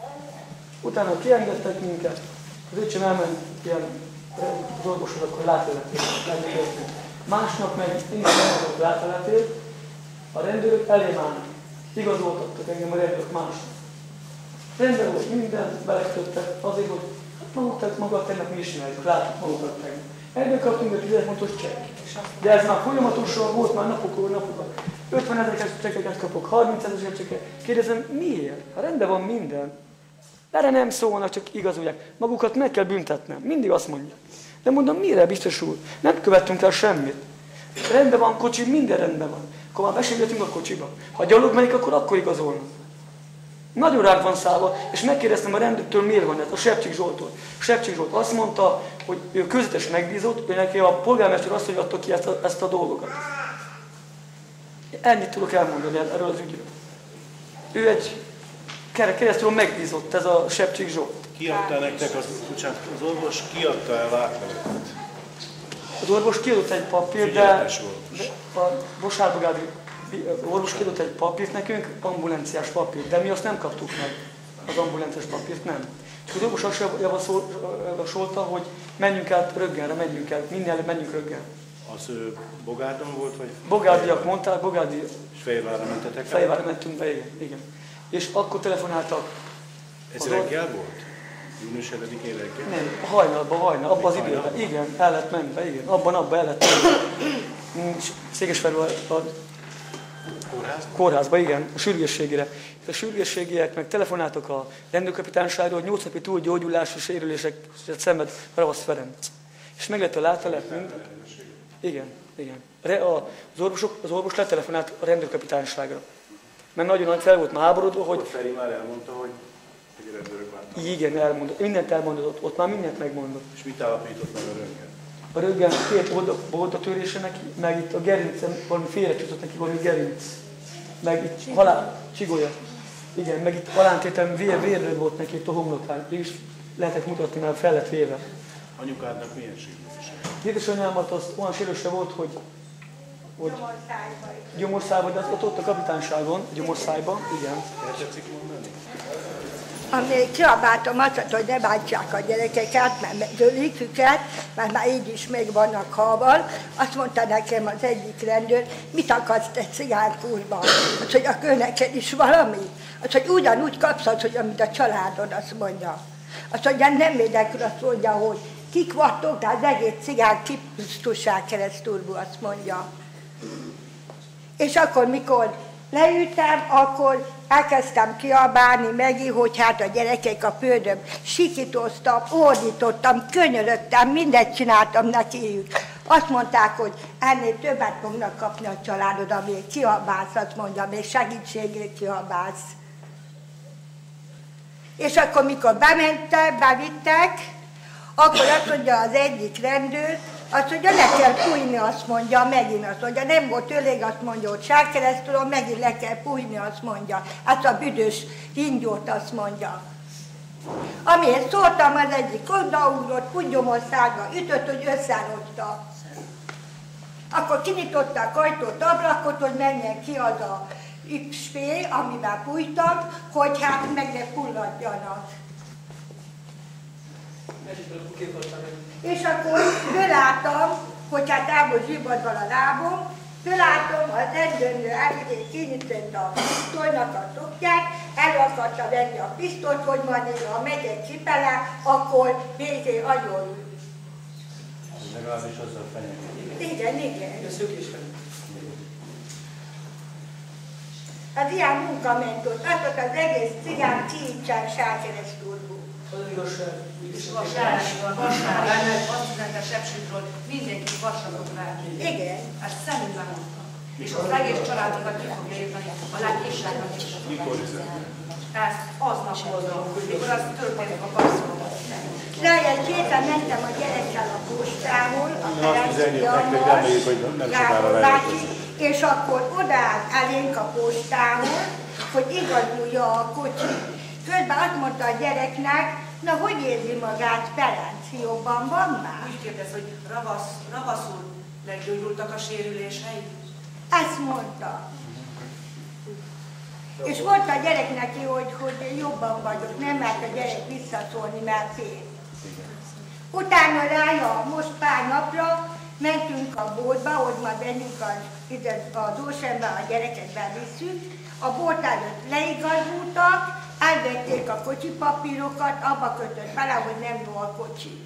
Utána kiengedtek minket, az öcsém elment ilyen az orvoshoz, akkor látóletél. Másnap meg én is elmentek látóletél, a rendőrök elém állnak. Igazoltattak engem a rendőrök másnap. Rendben volt minden, belekötöttek azért, hogy magukat tegnap mi is csináljuk, látjuk magukat tegnap. Ebből kaptunk egy 10 fontos csekk. De ez már folyamatosan volt, már napokon. 50 000 csekkeket kapok, 30 000 csekkeket. Kérdezem, miért? Ha rendben van minden. Erre nem szólnak, csak igazolják. Magukat meg kell büntetnem. Mindig azt mondják. De mondom, mire biztos úr? Nem követtünk el semmit. Rendben van kocsi, minden rendben van. Akkor már besegítünk a kocsiba. Ha gyalog megyik, akkor igazolnak. Nagyon ránk van szállva, és megkérdeztem a rendőrtől, miért van ez, a Sepcsik Zsoltól. Sepcsik Zsolt azt mondta, hogy ő közvetes megbízott, ő neki a polgármester azt, hogy adta ki ezt a dolgokat. Ennyit tudok elmondani erről az ügyről. Ő egy keresztül megbízott ez a Sepcsik Zsolt. Kiadta nektek, az orvos kiadta el átlevetet? Az orvos kiadott egy papírt, de a Bosárbogádi orvos kiadott egy papírt nekünk, ambulanciás papírt, de mi azt nem kaptuk meg, az ambulanciás papírt nem. És az orvos azt javasolta, hogy menjünk át Röggenre, menjünk el, minél előbb menjünk Röggen. Az Bogárdon volt, vagy? Bogárdiak mondták, Bogárdi... És Fejvárra mentetek? Fejvárra mentünk be, igen. És akkor telefonáltak. Ez reggel volt? Június 7-én reggel? Nem, hajnalban, abban az időben. Igen, el lett menve, igen. Abban el lett menve. Székesfehérvár a kórházba, igen, a sürgősségére. A sürgősségiek meg telefonáltak a rendőrkapitányságról, hogy 8 napi túlgyógyulási sérüléseket szenved Ravasz Ferenc. És meg lett a látalep mind. Igen. Az orvos letelefonált a rendőrkapitányságra. Mert nagyon nagy fel volt már háborodva, hogy... Feri már elmondta, hogy rendőrök vártak. Igen, elmondott. Mindent elmondott, ott már mindent megmondott. És mit állapított meg a Röggen? A Röggen 2 boldatörése neki, meg itt a gerincen valami félrecsúszott neki, valami gerinc. Meg itt csigolya. Igen, meg itt halántéten vérröd volt neki itt a homlokán. És lehetett mutatni, mert fel lett véve. Anyukádnak milyen sérülése? Édesanyámat az olyan sérülése volt, hogy gyomorszájban, de ott a kapitányságon, gyomorszájban, igen. El tetszik mondani? Amíg kiabáltam azt, hogy ne bántsák a gyerekeket, mert dölik őket, mert már így is még vannak halval, azt mondta nekem az egyik rendőr, mit akarsz te cigánkurban? Azt, hogy akkor neked is valami? Azt, hogy ugyanúgy kapsz, hogy amit a családod, azt mondja. Azt mondja, nem érdekül, azt mondja, hogy kik vagytok, de az egész cigán kipusztusság keresztülből, azt mondja. És akkor, mikor leültem, akkor elkezdtem kiabálni megint, hogy hát a gyerekek a földön sikítoztam, ordítottam, könyörögtem, mindent csináltam nekiük. Azt mondták, hogy ennél többet fognak kapni a családod, amíg kiabálsz, azt mondja, még segítségért kiabálsz. És akkor, mikor bevittek, akkor azt mondja az egyik rendőr, azt mondja, le kell fújni, azt mondja, megint azt mondja, nem volt elég, azt mondja, hogy sárkeresztül, megint le kell fújni, azt mondja. Hát a büdös ringyót, azt mondja. Amiért szóltam, az egyik oldaugrott, pungyomországba ütött, hogy összerotta. Akkor kinyitották ajtót, ablakot, hogy menjen ki az a XP, amivel fújtak, hogy hát meg ne fulladjanak. És akkor fölálltam, hogy hát el volt zsibadval a lábom, fölálltam, az rendőrnő elvidék kinyitett a pisztolynak a szokját, elő akarta venni a pisztolyt, hogy majd ha megyek kifele, akkor végé agyon. Legalábbis azzal fenyeget. Igen. Az ilyen munka ment ott, azt az egész cigán kiítsán sárkeresztúrból. Az igazság. Vasárnap, azt üzenet a Sepsikről, mindenki vasadott rá. Igen. Ezt szemünkben mondta. És az egész családokat ki fogja írni, a legkisságnak is. Mikor üzenet? Ezt aznap mondom, mikor az történik a passzolva. De egy héten mentem a gyerekkel a postából, a Gábor bácsi, és akkor odaállt elénk a postához, hogy igazulja a kocsi. Közben azt mondta a gyereknek, na hogy érzi magát Ferenc, jobban van már? Úgy kérdez, hogy ravaszul meggyógyultak a sérülései? Ezt mondta. És mondta a gyerek neki, hogy jobban vagyok, nem mert a gyerek visszaszólni, mert fél. Utána rája, most pár napra mentünk a boltba, hogy majd menjünk a Dósembe, a gyereket bevisszük. A bolt előtt leigazultak, elvették a kocsipapírokat, abba kötött bele, hogy nem jó a kocsi.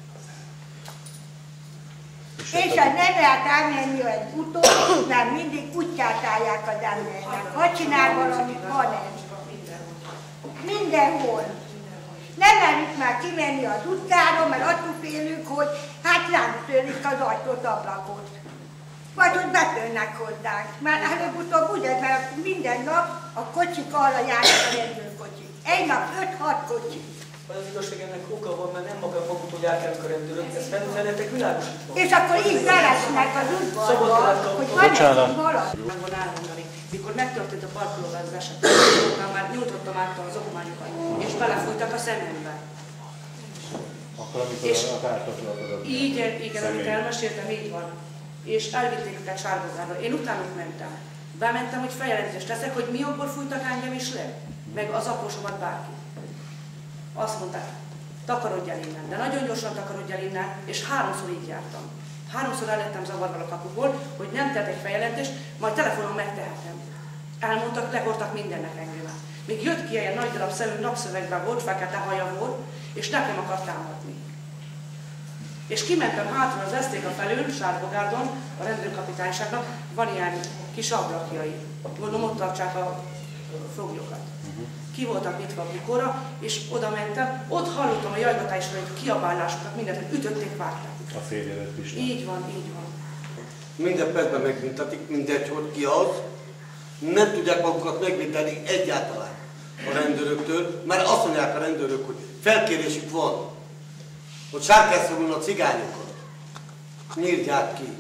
És ha nem lehet elmenni egy úton, mert mindig útját állják az embernek. Ha csinál valamit, ha nem. Mindenhol. Nem merjük már kimenni az utcára, mert attól félünk, hogy hát ránk törik az ajtót, ablakot. Vagy hogy betörnek hozzánk. Már előbb-utóbb ugye, mert minden nap a kocsik arra járnak a rendőrkocsik. Egy nap 5-6 kocsik. Az igazság ennek oka van, mert nem maguktól járkálnak a rendőrök, ezt felületek világosítva. És akkor így belesnek az udvarba, hogy van egy valami. Mikor megtörtént a parkolóban az eset, már nyújtottam át az okományokat, és belefújtak a szemembe. Akkor, amikor És a társadalmat igen, amit elmeséltem, így van. És elvitték őket Sárbogára. Én utánuk mentem. Bementem, hogy feljelentést teszek, hogy mi okból fújtak engem is le, meg az apósomat bárki. Azt mondták, takarodj el innen, de nagyon gyorsan takarodj el innen, és 3-szor így jártam. 3-szor el lettem zavarva a kapukból, hogy nem tettek feljelentést, majd telefonon megtehetem. Elmondtak, lehordtak mindennek engemet. Még jött ki ilyen nagy darab szemű napszövegben volt, fekete haja volt, és nekem akart támadni. És kimentem hátra az esztéka felül, Sárbogárdon, a rendőrkapitányságnak van ilyen kis ablakjai. Gondolom, ott tartsák a foglyokat. Ki voltak nyitva a bukóra, és oda mentem, ott hallottam a jajgatásra, hogy kiabálásokat, mindent, hogy ütötték, vágták. A férjedet is. Így van, így van. Minden percben megbüntetik, mindegy, hogy ki az. Nem tudják magukat megvédeni egyáltalán a rendőröktől, mert azt mondják a rendőrök, hogy felkérésük van, hogy sárkászoljon a cigányokat. Nyírják ki.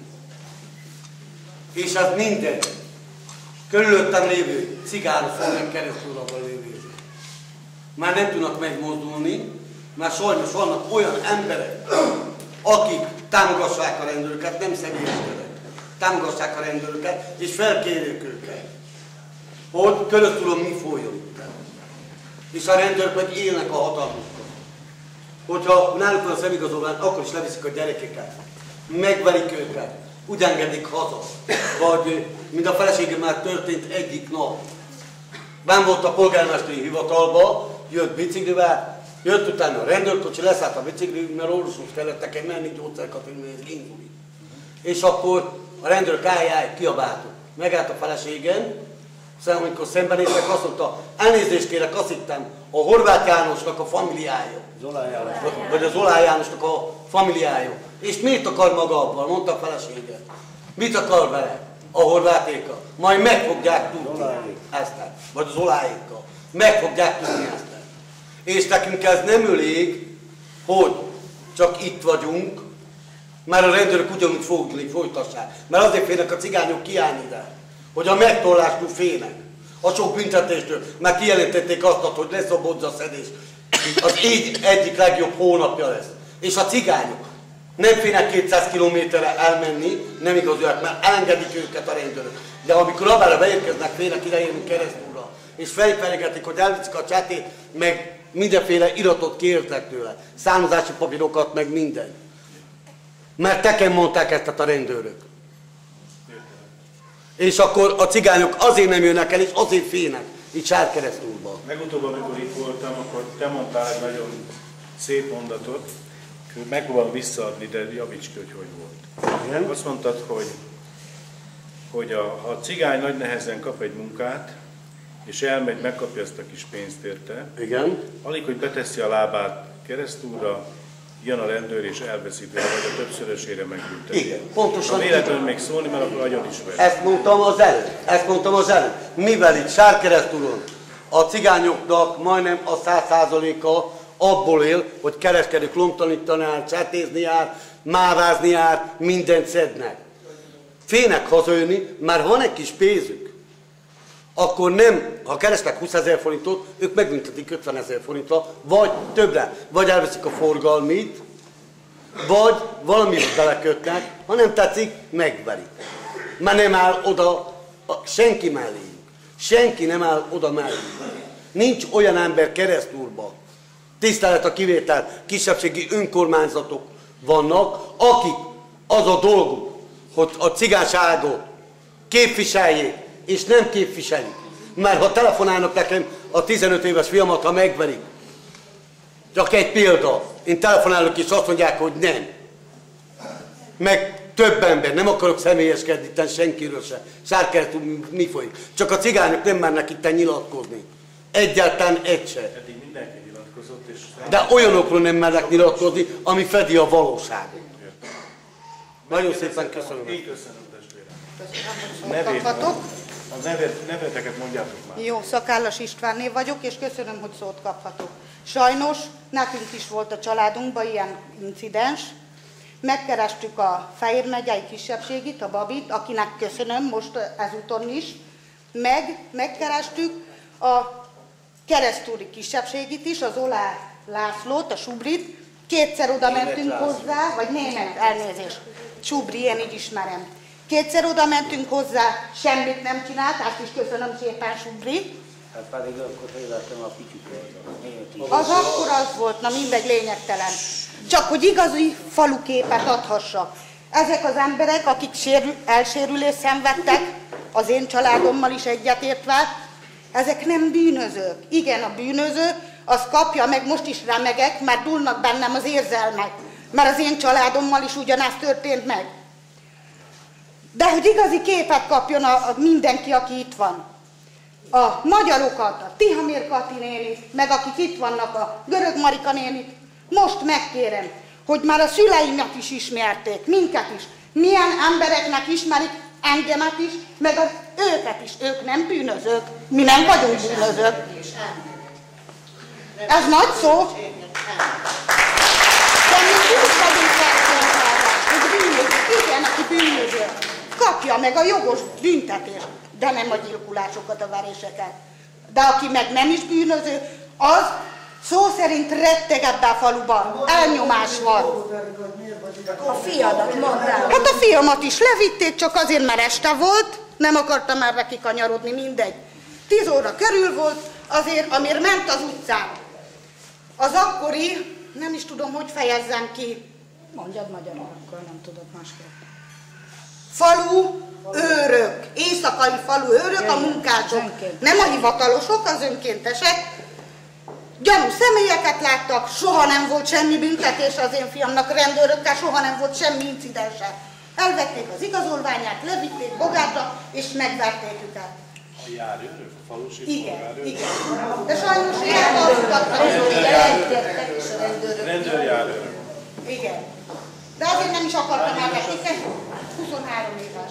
És az minden körülöttem lévő cigányok keresztül abban lévő. Már nem tudnak megmozdulni, mert sajnos vannak olyan emberek, akik támogassák a rendőröket, nem személyeskedek, támogassák a rendőröket, és felkérjük őket, hogy körülöttül mi folyjon itt. És a rendőrök meg élnek a hatalmukkal. Hogyha náluk van a szemigazolvány, akkor is leviszik a gyerekeket, megverik őket, úgy engedik haza. Vagy, mint a feleségem már történt egyik nap. Benn volt a polgármesteri hivatalba, jött biciklivel, jött utána a rendőrkocsi, leszállt a bicikli, mert orvoshoz kellett nekem menni gyógyszerkat, hogy ez inzulin. És akkor a rendőrök álljál, kiabáltuk. Megállt a feleségem, szóval amikor szembenéztek, azt mondta, elnézést kérek, azt hittem, a Horváth Jánosnak a familiája. Vagy az Olá Jánosnak a familiája. És mit akar maga abban? Mondta a felesége. Mit akar vele? A horvátéka. Majd meg fogják tudni ezt. Vagy az Oláéka. Meg fogják tudni ezt. És nekünk ez nem elég, hogy csak itt vagyunk, mert a rendőrök ugyanúgy folytassák. Mert azért félnek a cigányok kiállni ide, hogy a megtorlástól félnek. A sok büntetéstől, mert kijelentették azt, hogy lesz a bodzaszedés. Az egyik legjobb hónapja lesz. És a cigányok nem félnek 200 kilométerre elmenni, nem igazolják, mert elengedik őket a rendőrök. De amikor abára beérkeznek, félnek ideérni keresztúra, és felfelegetik, hogy elviszik a csetét, meg mindenféle iratot kértek tőle, számozási papírokat, meg minden. Mert nekem mondták ezt a rendőrök. És akkor a cigányok azért nem jönnek el, és azért félnek, itt Sárkeresztúrban. Legutóbb, amikor itt voltam, akkor te mondtál egy nagyon szép mondatot, megpróbálom visszaadni, de javíts ki, hogy volt. Igen? Azt mondtad, hogy ha a cigány nagy nehezen kap egy munkát, és elmegy, megkapja ezt a kis pénzt érte, igen? Alig, hogy beteszi a lábát keresztúra, jön a rendőr és elveszi tőle, vagy a többszörösére megbünteti. Igen, pontosan. Ha véletlenül még szólni, mert akkor agyon is ver. Ezt mondtam az előbb. Mivel itt Sárkeresztúron a cigányoknak majdnem a 100%-a abból él, hogy kereskedők lomtanítani jár, csetézni jár, mávázni jár, mindent szednek. Félnek hazajönni, már van egy kis pénzük. Akkor nem, ha keresnek 20 000 forintot, ők megbüntetik 50 000 forintra, vagy többre. Vagy elveszik a forgalmit, vagy valamit belekötnek, ha nem tetszik, megverik. Mert nem áll oda senki mellé. Senki nem áll oda mellé. Nincs olyan ember Keresztúrban, tisztelet a kivétel, kisebbségi önkormányzatok vannak, akik az a dolguk, hogy a cigányságot képviseljék, és nem képviselik. Mert ha telefonálnak nekem a 15 éves fiamat, ha megverik, csak egy példa, én telefonálok és azt mondják, hogy nem. Meg több ember, nem akarok személyeskedni itt senkiről se. Sárkeresztúron mi folyik. Csak a cigányok nem mernek itt nyilatkozni. Egyáltalán egy se. Eddig mindenki nyilatkozott, és... De olyanokról nem mernek nyilatkozni, ami fedi a valóságot. Nagyon szépen köszönöm. Én köszönöm, Nevét, a neveteket mondjátok már. Jó, Szakállas Istvánné vagyok, és köszönöm, hogy szót kaphatok. Sajnos nekünk is volt a családunkban ilyen incidens. Megkerestük a Fejér megyei kisebbségit, a Babit, akinek köszönöm most ezúton is, megkerestük a keresztúri kisebbségit is, az Olá Lászlót, a Subrit, kétszer oda mentünk hozzá, vagy német, elnézést, Subri, én így ismerem. Kétszer oda mentünk hozzá, semmit nem csinált, azt is köszönöm szépen, Subri. Hát pedig akkor életem a pityük volt. Az akkor az volt, na mindegy, lényegtelen. Csak hogy igazi faluképet adhassak. Ezek az emberek, akik elsérülést szenvedtek, az én családommal is egyetértve, ezek nem bűnözők. Igen, a bűnöző, az kapja meg, most is remegek, mert dúlnak bennem az érzelmek. Mert az én családommal is ugyanezt történt meg. De hogy igazi képet kapjon mindenki, aki itt van. A magyarokat, a Tihamér Kati nénit, meg akik itt vannak, a Görög Marika nénit, most megkérem, hogy már a szüleimet is ismerték, minket is. Milyen embereknek ismerik engemet is, meg őket is. Ők nem bűnözők, mi nem vagyunk bűnözők. Ez nagy szó. De mi úgy vagyunk elszólva, hogy bűnöző. Igen, aki bűnöző. Kapja meg a jogos büntetést, de nem a gyilkolásokat, a veréseket. De aki meg nem is bűnöző, az szó szerint retteg ebbe a faluban. Elnyomás van. A fiadat mondtál. Hát a fiamat is levitték, csak azért, mert este volt, nem akartam erre kikanyarodni, mindegy. 10 óra körül volt, azért, amért ment az utcán. Az akkori, nem is tudom, hogy fejezzem ki. Mondjad magyarul, akkor nem tudok másképp. Falu őrök, éjszakai falu őrök, a munkások, nem a hivatalosok, az önkéntesek. Gyanús személyeket láttak, soha nem volt semmi büntetés az én fiamnak rendőrökkel, soha nem volt semmi incidense. Elvették az igazolványát, levitték Bogárra, és megverték őket. A járőrök, a falusi polgárőrök? Igen. De sajnos én elhallgattam, hogy elvettek is a rendőrök. Rendőrjárőrök. Igen. De azért nem is akartam elvetni, hiszen 23 éves.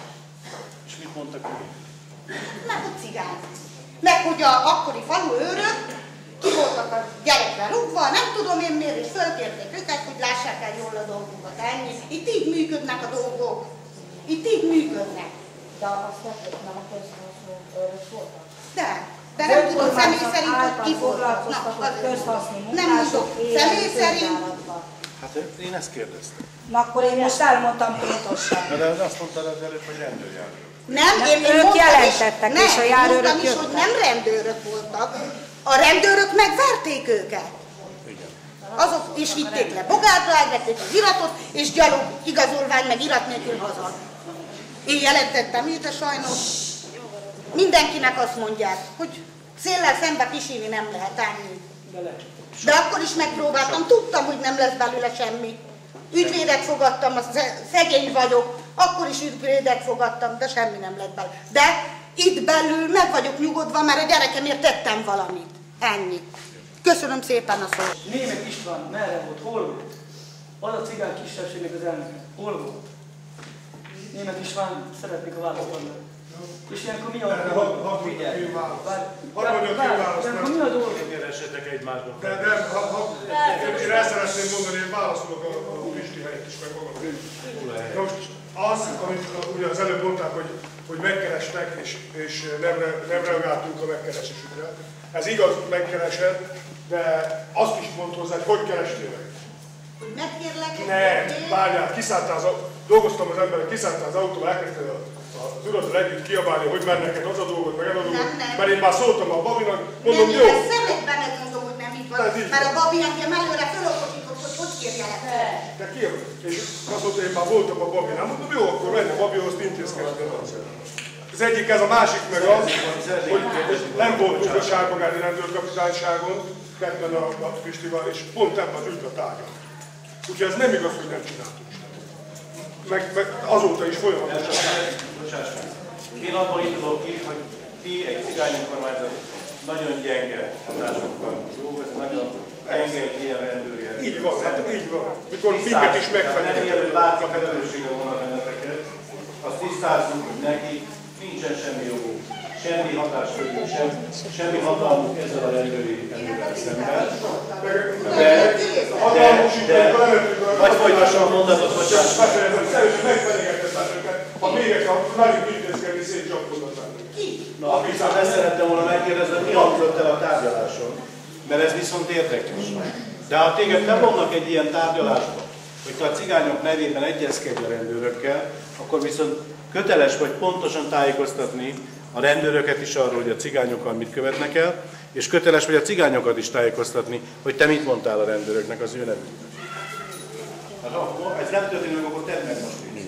És mit mondtak ők? Meg hogy cigány. Meg hogy a akkori falu őrök ki voltak a gyerekre rúgva, nem tudom én miért, és fölkérték őket, hogy lássák el jól a dolgokat. Ennyi. Itt így működnek a dolgok. Itt így működnek. De azt nem a közhasznú őrök voltak? De nem tudom személy szerint, hogy ki voltak. Nem mondok. Személy szerint. Hát én ezt kérdeztem. Na akkor én most elmondtam pontosan. De azt mondtad az előbb, hogy rendőrjárőrök. Nem, én ők jelentettek, és a járőrök mondtam is, hogy nem rendőrök voltak. A rendőrök megverték őket. Azok is vitték le Bogárra, elvették az iratot, és gyalog igazolvány meg irat nélkül haza. Én jelentettem is, de sajnos mindenkinek azt mondják, hogy széllel szembe pisilni nem lehet ennyi. De akkor is megpróbáltam, tudtam, hogy nem lesz belőle semmi. Ügyvédet fogadtam, szegény vagyok, akkor is ügyvédet fogadtam, de semmi nem lett belőle. De itt belül meg vagyok nyugodva, mert a gyerekemért tettem valamit. Ennyi. Köszönöm szépen a szót. Németh István merre volt? Hol volt? Az a cigány kisebbségnek az elnöke. Hol volt? Németh István szeretnék a választ adni. És ilyenkor mi a dolog? Hadd mondjak én választ, Nem keressetek egymásban. De nem, én el szeretném mondani, én válaszolok a Pisti helyett is, meg magam. Na most az, amit ugye az előbb mondták, hogy megkerestek, és nem reagáltunk a megkeresésükre. Ez igaz, megkeresett, de azt is mond hozzá, hogy kerestél meg. Hogy megkérlek? Nem, várjál, dolgoztam az emberek, kiszálltál az autóba, elkezdted az uraddal együtt kiabálni, hogy már neked az a dolgot, meg ez a dolgot. Mert én már szóltam a Babinak, mondom, nem, jó. Nem, szemedben mondom, hogy nem így van, mert a Babi engem előre felokosított, hogy kérjelek. De ki? És azt mondta, én már voltam a Babinál, mondom, jó, akkor menj a Babihoz, intézkedni. Az egyik ez, a másik meg az, hogy nem voltunk a Sárbogádi rendőrkapitányságon, ketten a Pistival, és pont ebben az ügybe tárgyalunk. Úgyhogy ez nem igaz, hogy nem csináltunk meg azóta is folyamatosan. Én abból indulok ki, hogy ti egy cigány önkormányzat nagyon gyenge hatásokkal dolgozik, nagyon gyenge egy ilyen rendőri erő. Így van, hát így van. Mikor minket is megfenyegetnek. Nem mielőtt látva felelőssége volna benneteket, azt tisztázzuk, hogy neki nincsen semmi jogunk, semmi hatáskörünk, semmi hatalmunk ezzel a rendőri erővel szemben. De vagy folytassam a mondatot, vagy csak. Szerűen megfenyegetett bennünket, ha még egyszer velünk intézkedni, szétcsapkodott bennünket. Na, viszont ezt szerettem volna megkérdezni, hogy mi hangzott el a tárgyaláson, mert ez viszont érdekes. De ha téged bevonnak egy ilyen tárgyalásba, hogy te a cigányok nevében egyezkedj a rendőrökkel, akkor viszont köteles vagy pontosan tájékoztatni a rendőröket is arról, hogy a cigányokkal mit követnek el, és köteles vagy a cigányokat is tájékoztatni, hogy te mit mondtál a rendőröknek az ő nevükben. Hát akkor ez nem történik meg, akkor tedd meg most is.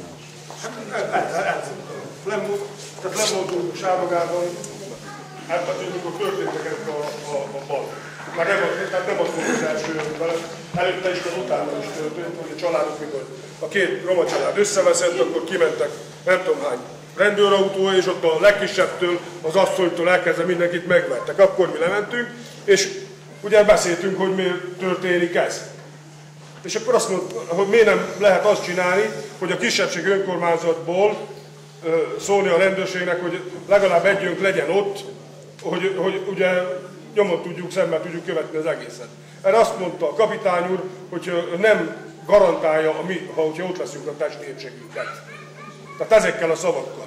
Tehát lemondtunk Sárvagában, ebben amikor történtek ezek a bal. Már nem az volt az első velem, előtte is, az utána is történt, hogy a családok, mikor a két roma család összeveszett, akkor kimentek nem tudom hány rendőrautó, és ott a legkisebbtől, az asszonytól elkezdve mindenkit megvettek. Akkor mi lementünk, és ugye beszéltünk, hogy miért történik ez. És akkor azt mondta, hogy miért nem lehet azt csinálni, hogy a kisebbség önkormányzatból szólni a rendőrségnek, hogy legalább együnk legyen ott, hogy ugye nyomon tudjuk, szemben tudjuk követni az egészet. Erre azt mondta a kapitány úr, hogy nem garantálja, hogyha ott leszünk a testépségünket. Tehát ezekkel a szavakkal.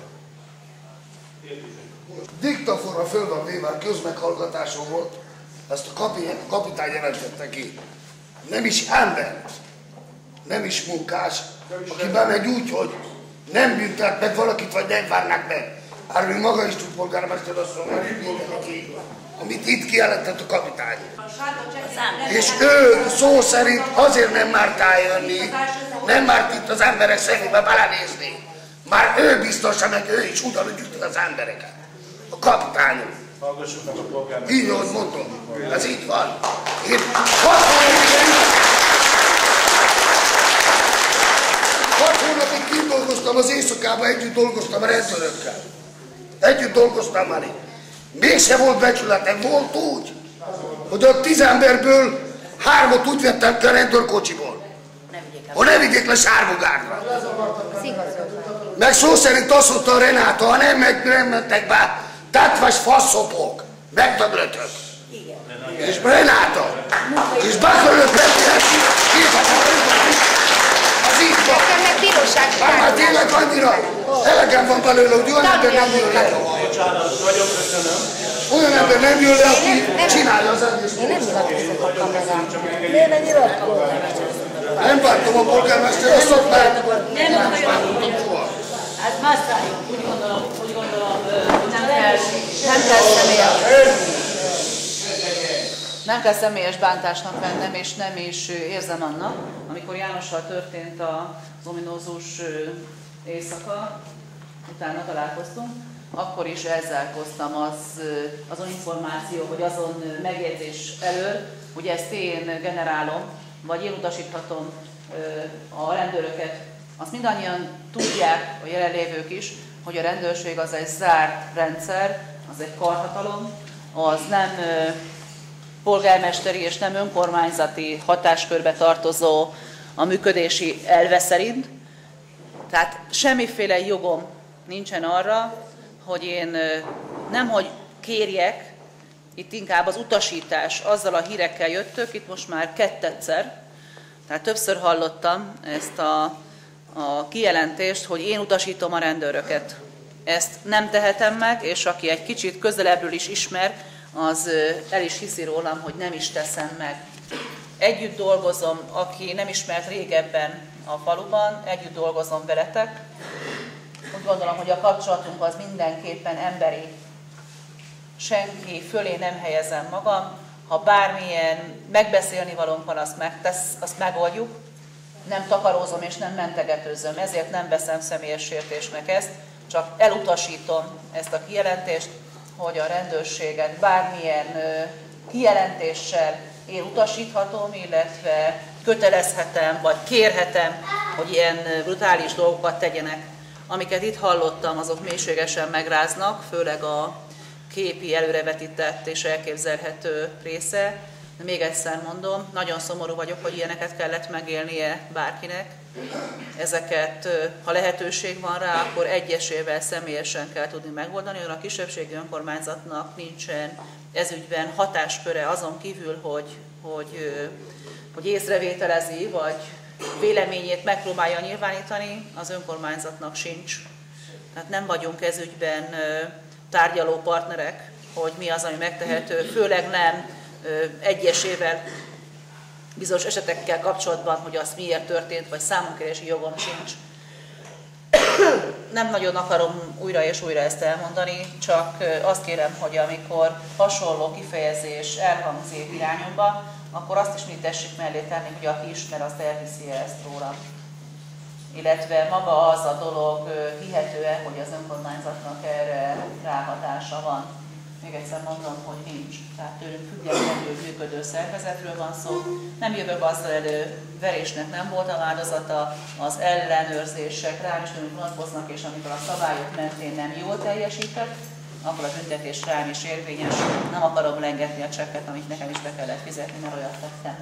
Diktafonra föl van véve, közmeghallgatáson volt, ezt a kapitány jelentette ki. Nem is ember, nem is munkás, aki bemegy úgy, hogy nem büntet meg valakit, vagy nem várnak meg. Erről maga is tud polgármester azt mondani, amit itt kijelentett a kapitány. És ő szó szerint azért nem márt eljönni, nem márt itt az emberek szemébe belenézni. Már ő biztosan, meg ő is ugyanúgy gyűjtik az embereket. A kapitány. Hallgassuk meg a polgármester. Így, ahogy mondom, ez így van. Én 6 hónapig kint dolgoztam az éjszakában, együtt dolgoztam a rendőrökkel. Együtt dolgoztam már itt. Mégse volt becsületem, volt úgy, hogy a 10 emberből 3-ot úgy vettem ki a rendőrkocsiból, hogy ne vigyék le Sárbogárdra. Meg szó szerint azt mondta a Renáta, ha nem mentek be, tatvas faszopok, megdöglötök. És Renáta, és bakölök megjelenti, az így van. Már tényleg annyira elegem van belőle, hogy olyan ember nem jön le. Nagyon köszönöm. Olyan ember nem jön le, aki csinálja az egész. Én nem nyilatkozok a kamerán. Miért ne nyilatkozok? Nem vártam a polgármester, azt mondta, nem soha. Hát masszáljunk, úgy gondolom, hogy nem kell személyes bántásnak vennem, és nem is érzem annak. Amikor Jánossal történt az ominózus éjszaka, utána találkoztunk, akkor is ezzel hoztam azon információ, vagy azon megjegyzés elől, hogy ezt én generálom, vagy én utasíthatom a rendőröket. Azt mindannyian tudják, a jelenlévők is, hogy a rendőrség az egy zárt rendszer, az egy karhatalom, az nem polgármesteri és nem önkormányzati hatáskörbe tartozó a működési elve szerint. Tehát semmiféle jogom nincsen arra, hogy én nemhogy kérjek, itt inkább az utasítás, azzal a hírekkel jöttök, itt most már kettedszer, tehát többször hallottam ezt a kijelentést, hogy én utasítom a rendőröket. Ezt nem tehetem meg, és aki egy kicsit közelebbről is ismer, az el is hiszi rólam, hogy nem is teszem meg. Együtt dolgozom, aki nem ismert régebben a faluban, együtt dolgozom veletek. Úgy gondolom, hogy a kapcsolatunk az mindenképpen emberi. Senki fölé nem helyezem magam. Ha bármilyen megbeszélni valónk van, azt megoldjuk. Nem takarózom és nem mentegetőzöm, ezért nem veszem személyes sértésnek ezt, csak elutasítom ezt a kijelentést, hogy a rendőrséget bármilyen kijelentéssel én utasíthatom, illetve kötelezhetem, vagy kérhetem, hogy ilyen brutális dolgokat tegyenek. Amiket itt hallottam, azok mélységesen megráznak, főleg a képi előrevetített és elképzelhető része. De még egyszer mondom, nagyon szomorú vagyok, hogy ilyeneket kellett megélnie bárkinek. Ezeket, ha lehetőség van rá, akkor egyesével személyesen kell tudni megoldani, a kisebbségi önkormányzatnak nincsen ezügyben hatásköre azon kívül, hogy észrevételezi, vagy véleményét megpróbálja nyilvánítani, az önkormányzatnak sincs. Tehát nem vagyunk ezügyben tárgyaló partnerek, hogy mi az, ami megtehető, főleg nem egyesével bizonyos esetekkel kapcsolatban, hogy az miért történt, vagy számonkérési jogom sincs. Nem nagyon akarom újra és újra ezt elmondani, csak azt kérem, hogy amikor hasonló kifejezés elhangzik irányomba, akkor azt is mindig tessék mellé tenni, hogy aki ismer, azt elhiszi ezt róla. Illetve maga az a dolog hihető-e, hogy az önkormányzatnak erre ráhatása van. Még egyszer mondom, hogy nincs. Tehát tőlünk függetlenül működő szervezetről van szó. Nem jövök azzal elő, verésnek nem volt a áldozata, az ellenőrzések rám is tőlünk vonatkoznak, és amikor a szabályok mentén nem jól teljesített, akkor a büntetés rám is érvényes. Nem akarom lengetni a csekket, amit nekem is be kellett fizetni, mert olyat tettem.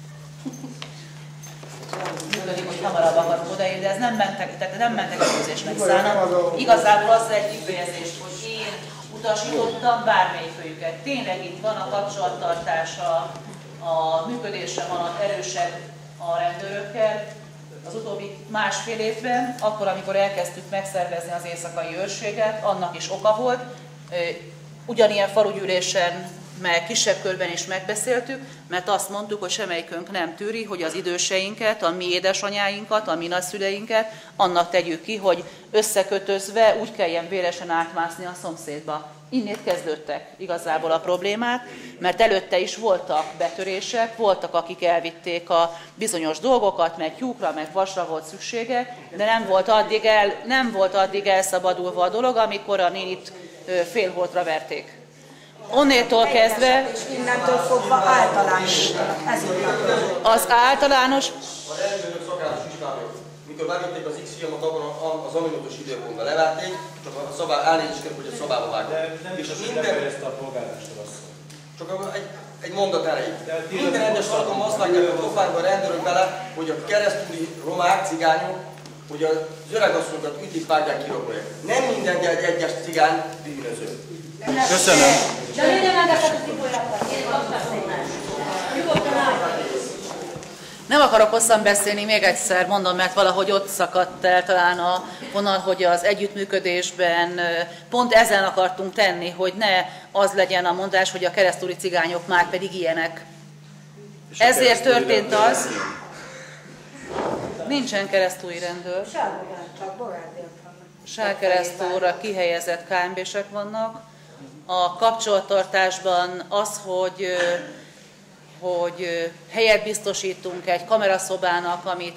Működik, hogy hamarabb akarok odaérni, de ez nem mentegetőzésnek szállnak. Igazából az egy kifejezés, hogy én utasítottam bármelyikőjüket. Tényleg itt van a kapcsolattartása, a működése van erősebb a rendőrökkel. Az utóbbi másfél évben, akkor, amikor elkezdtük megszervezni az éjszakai őrséget, annak is oka volt. Ugyanilyen falugyűlésen, meg kisebb körben is megbeszéltük, mert azt mondtuk, hogy semmelyikünk nem tűri, hogy az időseinket, a mi édesanyáinkat, a mi nagyszüleinket annak tegyük ki, hogy összekötözve úgy kelljen véresen átmászni a szomszédba. Innét kezdődtek igazából a problémát, mert előtte is voltak betörések, voltak, akik elvitték a bizonyos dolgokat, meg tyúkra, meg vasra volt szüksége, de nem volt addig elszabadulva a dolog, amikor a nénit félholtra verték. Onnétól kezdve... És innentől fogva általános. Az általános... A rendőrök szakáros ismerők. Mikor megvették az X-filmet, akkor az aminutos időpontban levették, csak a szabály elnézést kell, hogy a szabályba vágják. De nem is minden... ezt a polgármester asszony. Csak egy mondat erejéig. Minden egyes alkalommal azt vágják a pofánkba a rendőrök bele, hogy a keresztúri romák, cigányok, hogy az öregasszonyokat ütik, vágják, kirogolják. Nem minden egyes cigány bűnöző. Köszönöm. De legyen elveszett a folyamat. Én azt beszélnem. Nyugodtan állj. Nem akarok hosszan beszélni, még egyszer mondom, mert valahogy ott szakadt el talán a vonal, hogy az együttműködésben pont ezen akartunk tenni, hogy ne az legyen a mondás, hogy a keresztúri cigányok már pedig ilyenek. Ezért történt az, nincsen keresztúri rendőr. Sárkeresztúrra kihelyezett KMB-sek vannak. A kapcsolattartásban az, hogy helyet biztosítunk egy kameraszobának, amit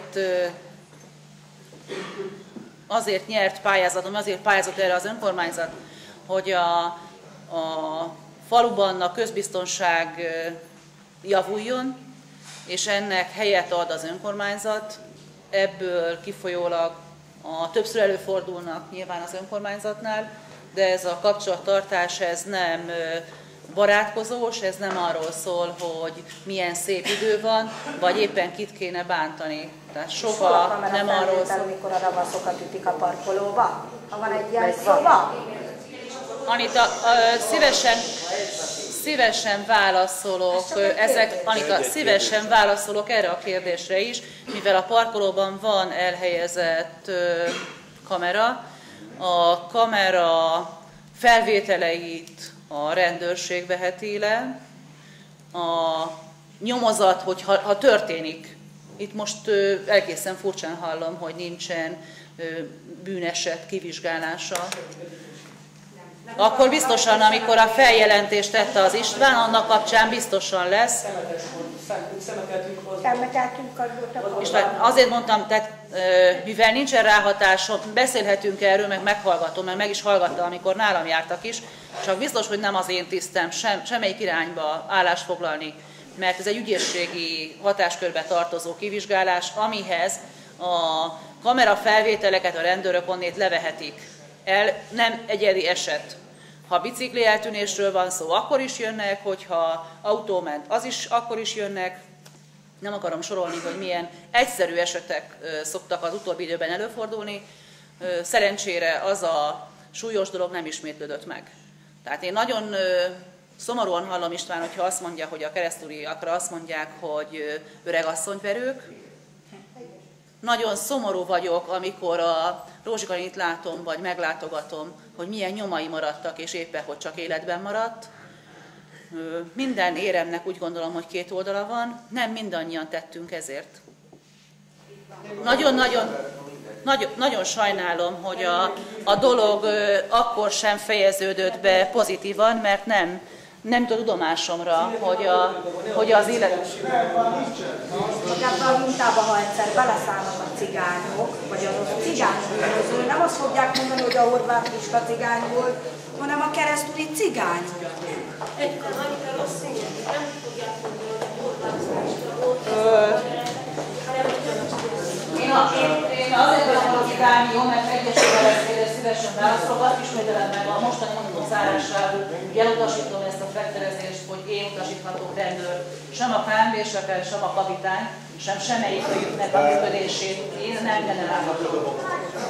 azért nyert pályázatom, azért pályázott erre az önkormányzat, hogy a faluban a közbiztonság javuljon, és ennek helyet ad az önkormányzat. Ebből kifolyólag többször előfordulnak nyilván az önkormányzatnál, de ez a kapcsolattartás ez nem barátkozós, ez nem arról szól, hogy milyen szép idő van, vagy éppen kit kéne bántani. Tehát soha nem arról szól. Amikor a ravaszokat ütik a parkolóba? Ha van egy ilyen szoba? Anita, szívesen válaszolok, szívesen válaszolok erre a kérdésre is, mivel a parkolóban van elhelyezett kamera. A kamera felvételeit a rendőrség veheti le, a nyomozat, hogy ha történik, itt most egészen furcsán hallom, hogy nincsen bűneset kivizsgálása, akkor biztosan, amikor a feljelentést tette az István, annak kapcsán biztosan lesz. István, azért mondtam, tehát, mivel nincsen ráhatásom, beszélhetünk erről, meg meghallgatom, mert meg is hallgattam, amikor nálam jártak is, csak biztos, hogy nem az én tisztem semmelyik irányba állást foglalni, mert ez egy ügyészségi hatáskörbe tartozó kivizsgálás, amihez a kamerafelvételeket a rendőrök onnét levehetik. Nem egyedi eset. Ha bicikli eltűnésről van szó, akkor is jönnek, hogyha autó ment, akkor is jönnek. Nem akarom sorolni, hogy milyen egyszerű esetek szoktak az utóbbi időben előfordulni. Szerencsére az a súlyos dolog nem ismétlődött meg. Tehát én nagyon szomorúan hallom István, hogyha azt mondja, hogy a keresztúriakra azt mondják, hogy öregasszonyverők. Nagyon szomorú vagyok, amikor a Rózsikanit látom, vagy meglátogatom, hogy milyen nyomai maradtak, és éppen, hogy csak életben maradt. Minden éremnek úgy gondolom, hogy két oldala van, nem mindannyian tettünk ezért. Nagyon sajnálom, hogy a dolog akkor sem fejeződött be pozitívan, mert nem tud tudomásomra, hogy az élet... Hogy ebben a mintába, ha egyszer beleszállnak a cigányok, vagy az cigánybűnöző, nem azt fogják mondani, hogy a Horváth Pista cigány volt, hanem a keresztúri cigányok. Egykor annyira rossz színűen, nem fogják mondani, hogy a Horváth Pista volt, Én azért vagyok cigányi, jó, mert egyesével ezt szívesen válaszolgat, ismételem meg a mostani mondatom zárásául, hogy elutasítom ezt a felterezést, hogy én utasíthatok rendőr, sem a KMB-seket, sem a kapitány, sem semmelyikőjüknek a működését, én nem generálhatok.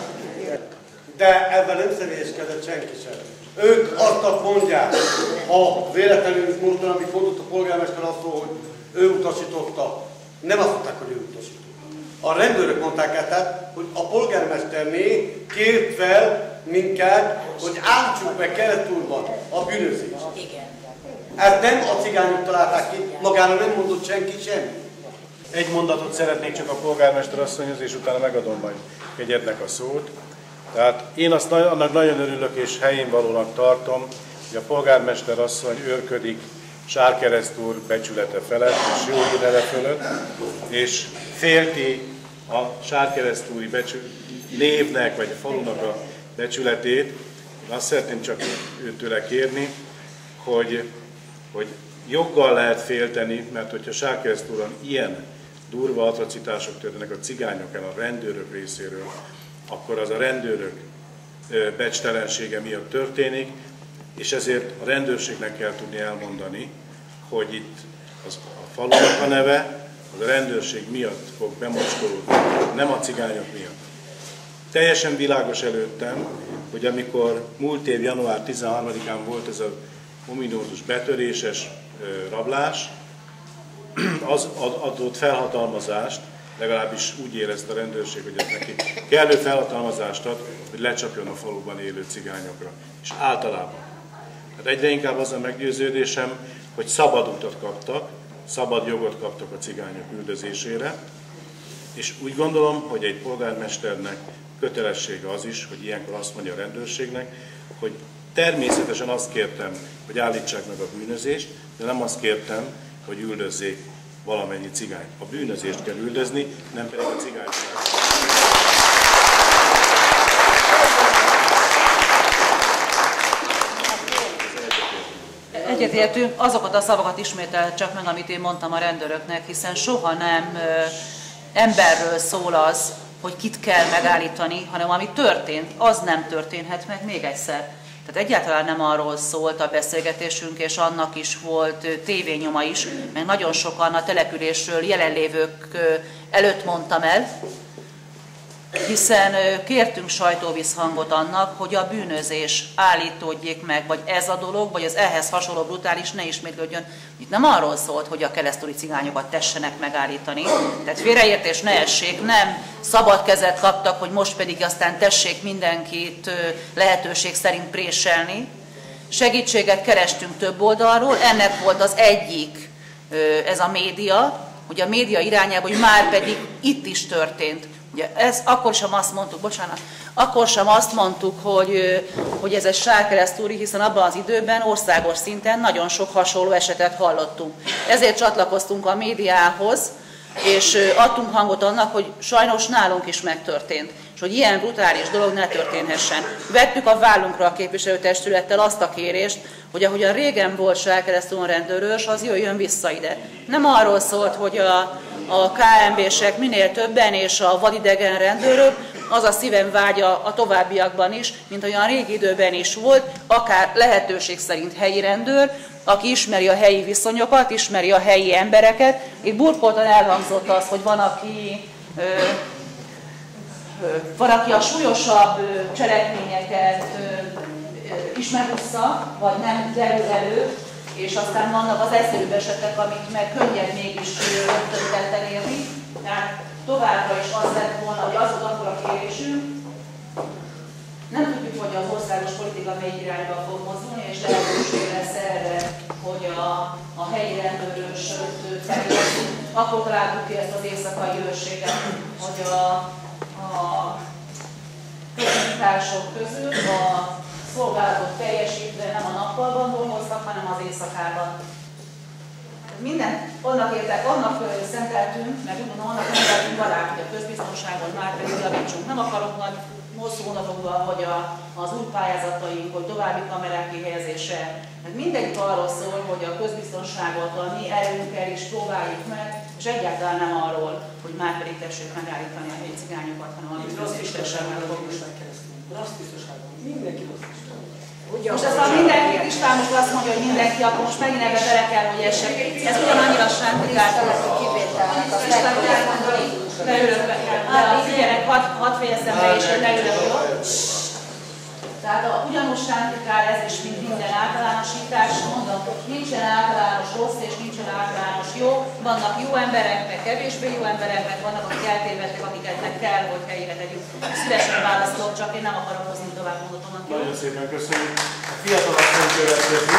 De ebben nem személyeskedett senki sem. Ők azt mondják, ha véletlenül mostan, amit mondott a polgármester attól, hogy ő utasította, nem azt mondták, hogy ő utasította. A rendőrök mondták el, tehát, hogy a polgármesterné kért fel minket, hogy állítsuk meg Kelet-Úrban a bűnözést. Igen. Ezt nem a cigányok találták ki, magára nem mondott senki semmi. Egy mondatot szeretnék csak a polgármester asszonyhoz, és utána megadom majd Kegyednek a szót. Tehát én annak nagyon örülök és helyén valónak tartom, hogy a polgármester asszony őrködik Sárkereszt úr becsülete felett és jó hírneve fölött, és félti a Sárkereszt úri névnek vagy a falunak a becsületét. Azt szeretném csak őtőle kérni, hogy joggal lehet félteni, mert hogyha Sárkereszt úron ilyen durva atrocitások történnek a cigányok ellen, a rendőrök részéről, akkor az a rendőrök becstelensége miatt történik, és ezért a rendőrségnek kell tudni elmondani, hogy itt a falunak a neve az a rendőrség miatt fog bemocskolódni, nem a cigányok miatt. Teljesen világos előttem, hogy amikor múlt év január 13-án volt ez a ominózus betöréses rablás, az adott felhatalmazást, legalábbis úgy érezte a rendőrség, hogy ez neki kellő felhatalmazást ad, hogy lecsapjon a faluban élő cigányokra, és általában. Hát egyre inkább az a meggyőződésem, hogy szabad utat kaptak, szabad jogot kaptak a cigányok üldözésére, és úgy gondolom, hogy egy polgármesternek kötelessége az is, hogy ilyenkor azt mondja a rendőrségnek, hogy természetesen azt kértem, hogy állítsák meg a bűnözést, de nem azt kértem, hogy üldözzék valamennyi cigányt. A bűnözést kell üldözni, nem pedig a cigányt. Egyetértünk, azokat a szavakat ismétel csak meg, amit én mondtam a rendőröknek, hiszen soha nem emberről szól az, hogy kit kell megállítani, hanem ami történt, az nem történhet meg még egyszer. Tehát egyáltalán nem arról szólt a beszélgetésünk, és annak is volt tévényoma is, mert nagyon sokan a településről jelenlévők előtt mondtam el, hiszen kértünk sajtóvízhangot annak, hogy a bűnözés állítódjék meg, vagy ez a dolog, vagy az ehhez hasonló brutális ne ismétlődjön. Itt nem arról szólt, hogy a keresztúri cigányokat tessenek megállítani. Tehát félreértés ne essék, nem szabad kezet kaptak, hogy most pedig aztán tessék mindenkit lehetőség szerint préselni. Segítséget kerestünk több oldalról, ennek volt az egyik ez a média, hogy a média irányába, hogy már pedig itt is történt. Ugye akkor sem azt mondtuk, akkor sem azt mondtuk, hogy ez egy Sárkeresztúri, hiszen abban az időben országos szinten nagyon sok hasonló esetet hallottunk. Ezért csatlakoztunk a médiához, és adtunk hangot annak, hogy sajnos nálunk is megtörtént, és hogy ilyen brutális dolog ne történhessen. Vettük a vállunkra a képviselőtestülettel azt a kérést, hogy ahogyan régen volt Sárkeresztúron rendőrös, az jöjjön vissza ide. Nem arról szólt, hogy a KMB-sek minél többen és a vadidegen rendőrök, az a szívem vágya a továbbiakban is, mint olyan régi időben is volt, akár lehetőség szerint helyi rendőr, aki ismeri a helyi viszonyokat, ismeri a helyi embereket. Itt burkoltan elhangzott az, hogy van, aki a súlyosabb cselekményeket ismer vissza, vagy nem derül elő, és aztán vannak az egyszerűbb esetek, amik meg könnyen mégis rögtön tetten érni. Tehát továbbra is az lett volna, hogy az volt akkor a kérésünk, nem tudjuk, hogy az országos politika melyik irányba fog mozdulni, és lehetőség lesz erre, hogy a helyi rendőrösöt felhívjuk. Akkor találtuk ki ezt az éjszakai őrséget, hogy a közmunkások közül a szolgálatot teljesítve nem a nappalban dolgoztak, hanem az éjszakában. Mindent annak szenteltünk, meg úgymond annak szenteltünk alá, hogy a közbiztonságon már pedig javítsunk. Nem akarok nagy hosszú mondatokban, hogy az új pályázataink, hogy további kamerák kihelyezése. Mindegyik arról szól, hogy a közbiztonságot a mi erőnkkel is próbáljuk meg, és egyáltalán nem arról, hogy már pedig tessék megállítani a helyi cigányokat, hanem amit rossz tisztaságban fogunk. Rossz tisztaságban. Mindenki rossz tisztaságban. Most ez a mindenki Istvánok azt mondja, hogy mindenki, akkor most megint ebbe bele kell, hogy essek. Ez ugyanannyira sántikát, hogy kivételnek. István, hogy elmondani, leülök be. Figyelek, hadd fejezem be, és hogy leülök, jó? Tehát ugyanúgy sántikál ez is, mint minden általánosítás. Mondom, nincsen általános rossz, és nincsen általános jó. Vannak jó emberek, meg kevésbé jó emberek, meg vannak, akik eltévedtek, amiket kell, hogy helyére tegyük. Szívesen válaszolok, csak én nem akarok hozni tovább mondatomnak. Nagyon szépen köszönjük. A fiatal asszony következik.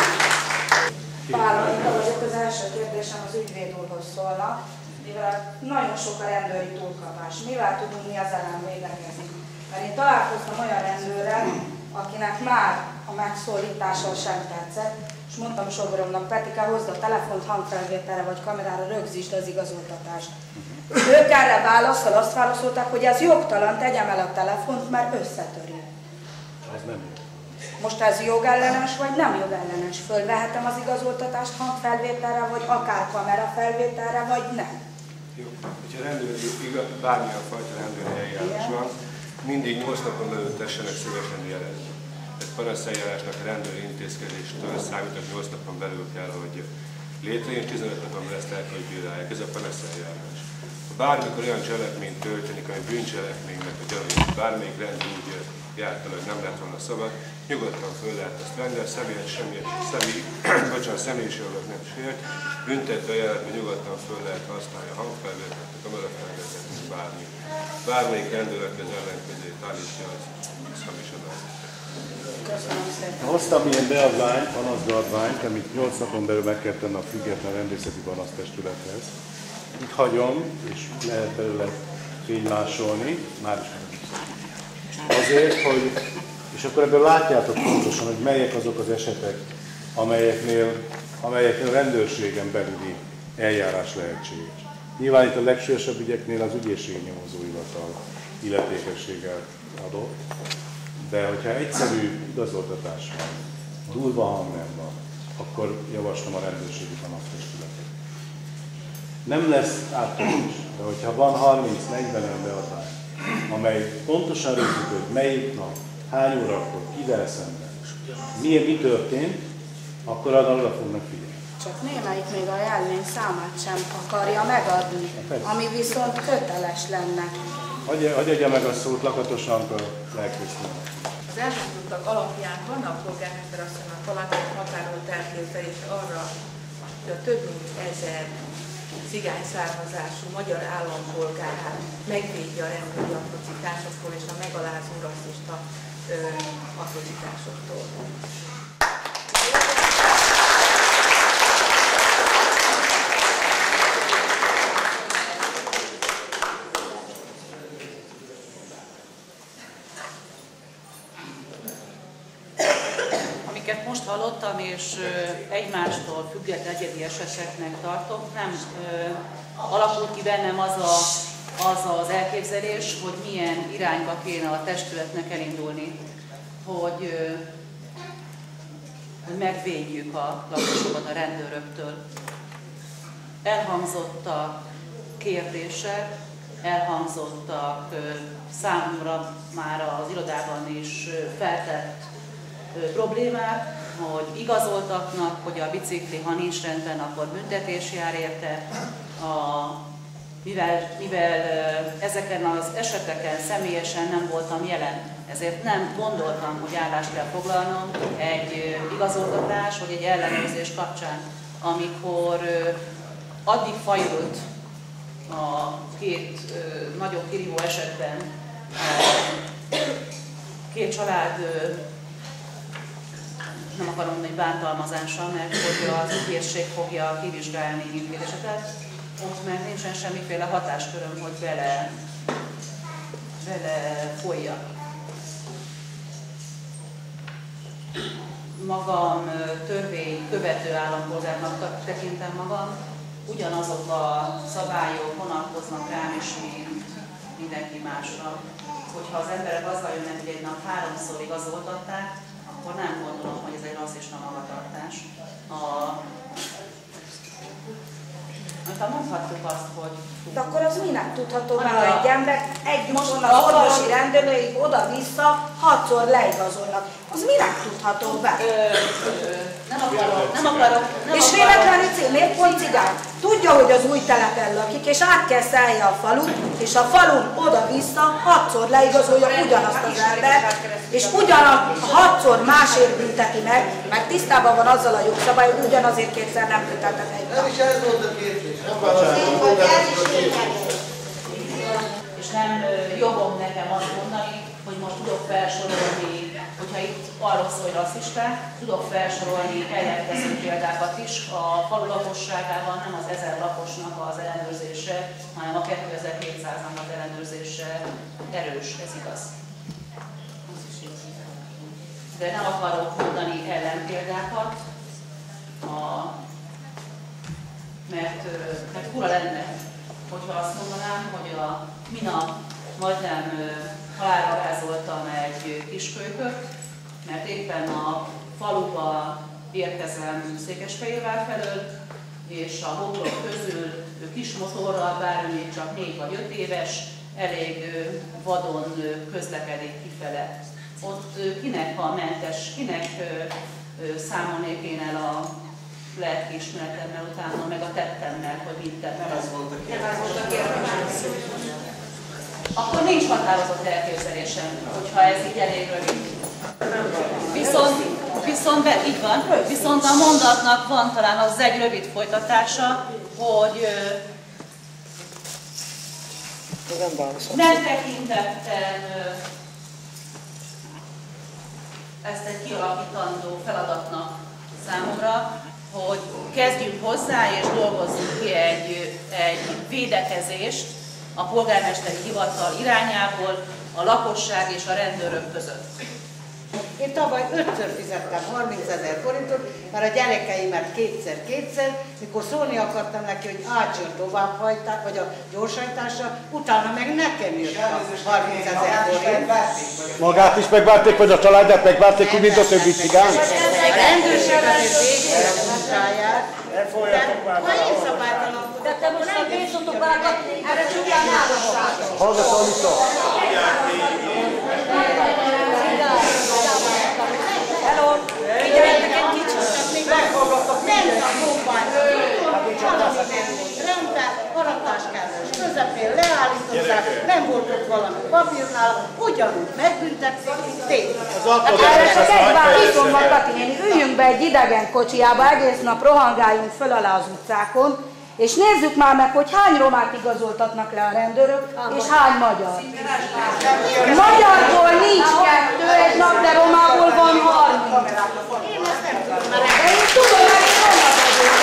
Pálanika vagyok, az első kérdésem az ügyvéd úrhoz szólna, mivel nagyon sok a rendőri túlkapás. Mivel tudunk mi az ellen védekezni? Mert én találkoztam olyan rendőrrel, akinek már a megszólítással sem tetszett, és mondtam sodromnak, Petika, hozd a telefont hangfelvételre vagy kamerára, rögzítsd az igazoltatást. Ők erre válaszol, azt válaszolták, hogy ez jogtalan, tegyem el a telefont, mert összetöri. Ez nem jó. Most ez jogellenes, vagy nem jogellenes? Fölvehetem az igazoltatást hangfelvételre, vagy akár kamerafelvételre, vagy nem? Jó, hogyha bármilyen fajta rendőri eljárás van, mindig 8 napon belül tessenek szívesen jelezni. Tehát panaszeljárásnak a rendőri intézkedéstől számítok 8 napon belül kell, hogy létrejön, 15 napon belül ezt el kell, hogy bírálják. Ez a panaszeljárás. Bármikor olyan cselekmény történik, ami bűncselekménynek a gyanús, bármelyik rendőr úgy járt el, hogy nem lett volna szabad, nyugodtan föl lehet ezt venni, a személyes jogot nem sért, büntető eljárásban nyugodtan föl lehet használni a hangfelvételt, a kamerafelvételt, bármi. Bármelyik rendőr, aki az ellenkezőjét állítja, az hamis adat. Hoztam ilyen beadványt, panaszbeadványt, amit 8 napon belül meg kell tenni a független rendészeti panasztestülethez. Itt hagyom, és lehet belőle fénymásolni, már is azért, hogy, és akkor ebből látjátok pontosan, hogy melyek azok az esetek, amelyeknél rendőrségen belüli eljárás lehetséges. Nyilván itt a legsúlyosabb ügyeknél az ügyészségi nyomozóhivatal illetékességgel adott, de hogyha egyszerű igazoltatás van, durva hang nem van, akkor javaslom a rendőrségi panasztestületet. Nem lesz átadás, de hogyha van 30-40 olyan beadvány, amely pontosan rögzíti, hogy melyik nap, hány órakor, kivel szemben, mi történt, akkor arra oda fognak figyelni. Csak némelyik még a jelmény számát sem akarja megadni, ami viszont köteles lenne. Hagyj adja meg a szót lakatosan a lelkésznek. Az elhangzottak alapján vannak polgármester asszonynak valamilyen határolt elképzelése arra, hogy a több mint 1000 cigány származású magyar állampolgárát megvédje a rendőri atrocitásoktól és a megalázó rasszista atrocitásoktól. Amiket most hallottam, és egymástól független egyedi eseteknek tartom, nem alakult ki bennem az elképzelés, hogy milyen irányba kéne a testületnek elindulni, hogy megvédjük a lakosokat a rendőröktől. Elhangzottak kérdések, elhangzottak számomra már az irodában is feltett problémák, hogy igazoltatnak, hogy a bicikli, ha nincs rendben, akkor büntetés jár érte. Mivel ezeken az eseteken személyesen nem voltam jelen, ezért nem gondoltam, hogy állást kell foglalnom egy igazoltatás vagy egy ellenőrzés kapcsán, amikor addig fajult a két nagyon kirívó esetben két család, nem akarom mondani bántalmazása, mert hogy az ügyészség fogja kivizsgálni mindkét esetet, ott meg nincsen semmiféle hatásköröm, hogy bele folyjak. Magam törvény követő állampolgárnak tekintem magam, ugyanazok a szabályok vonatkoznak rám is, mint mindenki másra. Hogyha az emberek azzal jönnek, hogy egy nap 3-szor igazoltatták, akkor nem gondolom, hogy ez egy rasszista magatartás. Mondhatjuk azt, hogy... De akkor az minek tudható be, ha egy ember együtt van az orvosi rendelőig oda-vissza 6-szor leigazolnak? Az minek tudható be? Nem akarok. És véletlenül miért pont cigány? Tudja, hogy az új telepen lakik, és át kell szállja a falut, és a falun oda-vissza 6-szor leigazolja ugyanazt az embert, és ugyanazt 6-szor másért bünteti meg, mert tisztában van azzal a jogszabály, hogy ugyanazért kétszer nem büntetett egy nap. És nem jogom nekem azt mondani, hogy most tudok felsorolni, hogyha itt arról szól, hogy rasszisták, tudok felsorolni ellenkező példákat is. A falu lakosságában nem az 1000 lakosnak az ellenőrzése, hanem a 2700-nak az ellenőrzése erős, ez igaz. De nem akarok mondani ellenpéldákat, mert fura lenne, hogyha azt mondanám, hogy a minap majdnem halálra rázoltam egy kiskölyköt, mert éppen a faluba érkezem Székesfehérvár felől, és a bokrok közül kis motorral, bár ő még csak 4 vagy 5 éves, elég vadon közlekedik kifele. Ott kinek a mentes, kinek számolnék én el a lelkiismeretemmel utána, meg a tettemmel, hogy mit tettem. Akkor nincs határozott elképzelésem, hogyha ez így elég rövid. Így van, viszont a mondatnak van talán az egy rövid folytatása, hogy nem tekintettem ezt egy kialakítandó feladatnak számomra, hogy kezdjünk hozzá és dolgozzunk ki egy védekezést a polgármesteri hivatal irányából a lakosság és a rendőrök között. Én tavaly 5-ször fizettem 30 000 forintot, mert a gyerekeimet kétszer, mikor szólni akartam neki, hogy átjön továbbhajtás, vagy a gyorshajtásra, utána meg nekem jött a 30 000 forint. Magát is megvárték, vagy a családját megvárték, úgy, mint a többi cigány? A rendőrséget és végére a munkáját. Ha én szabálytalankodok, de te most nem bíztatok vágatni, erre csúgyán állapot. Hallgass, Anita! Hello! Figyeljetek egy kicsit! Nem a próbál! Rendben, aratáskázás közepén leállították, nem volt ott valami papírnál, ugyanúgy megbüntették, mint tényleg. Erre csak egy válaszom van, Kati néni, üljünk be egy idegen kocsiába, egész nap rohangáljunk föl alá az utcákon, és nézzük már meg, hogy hány romát igazoltatnak le a rendőrök, és hány magyar. Magyarból nincs 2 egy nap, de romából van 30. Én ezt nem tudom már. Én tudom, hogy romat vagyok.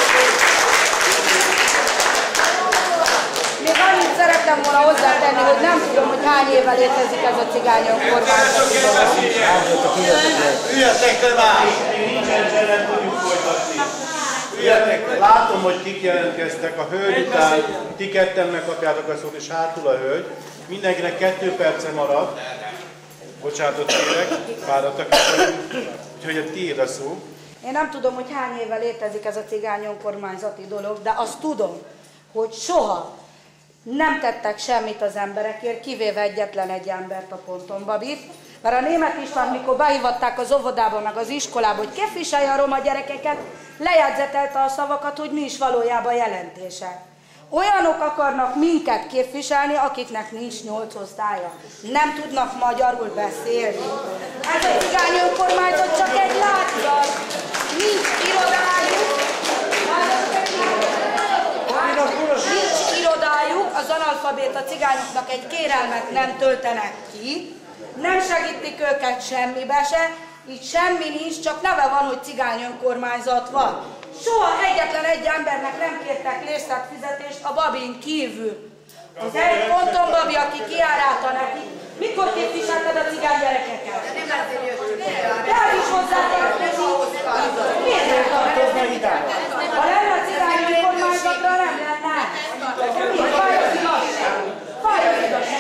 Még annyit szerettem volna hozzátenni, hogy nem tudom, hogy hány éve létezik ez a cigány önkormányzati dolog. Üljetek le már! Nincsen tudjuk folytatni. Látom, hogy kik jelentkeztek, a hölgy után ti ketten megkapjátok a szót, és hátul a hölgy. Mindenkinek 2 perce marad. Bocsánatot kérek, fáradtak is vagyunk. Úgyhogy tiéd a szó. Én nem tudom, hogy hány éve létezik ez a cigány önkormányzati dolog, de azt tudom, hogy soha nem tettek semmit az emberekért, kivéve egyetlen egy embert, a Ponton Babit. Mert a Németh István, mikor behívatták az óvodába, meg az iskolába, hogy képviselje a roma gyerekeket, lejegyzetelte a szavakat, hogy mi is valójában jelentése. Olyanok akarnak minket képviselni, akiknek nincs 8 osztálya. Nem tudnak magyarul beszélni. Ez a cigány önkormányzat csak egy látszat. Nincs irodájuk. Nincs irodájuk, az analfabéta cigányoknak egy kérelmet nem töltenek ki, nem segítik őket semmibe se, így semmi nincs, csak neve van, hogy cigány önkormányzat van. Soha egyetlen egy embernek nem kértek részletfizetést a babin kívül. Az egy ponton babi, aki kiárálta neki, mikor képviselted a cigány gyerekeket? De el is hozzátartozik. Miért nem tartozna ide? Ha lenne a cigány önkormányzatra, nem lenne. Miért? Fáj az igazság. Fáj az igazság.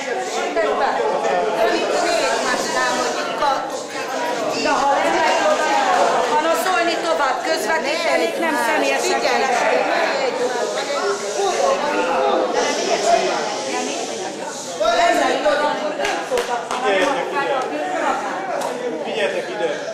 Na, ha lenne, ha szólni tovább közvetítenék, nem személyesen Figyeljetek ide!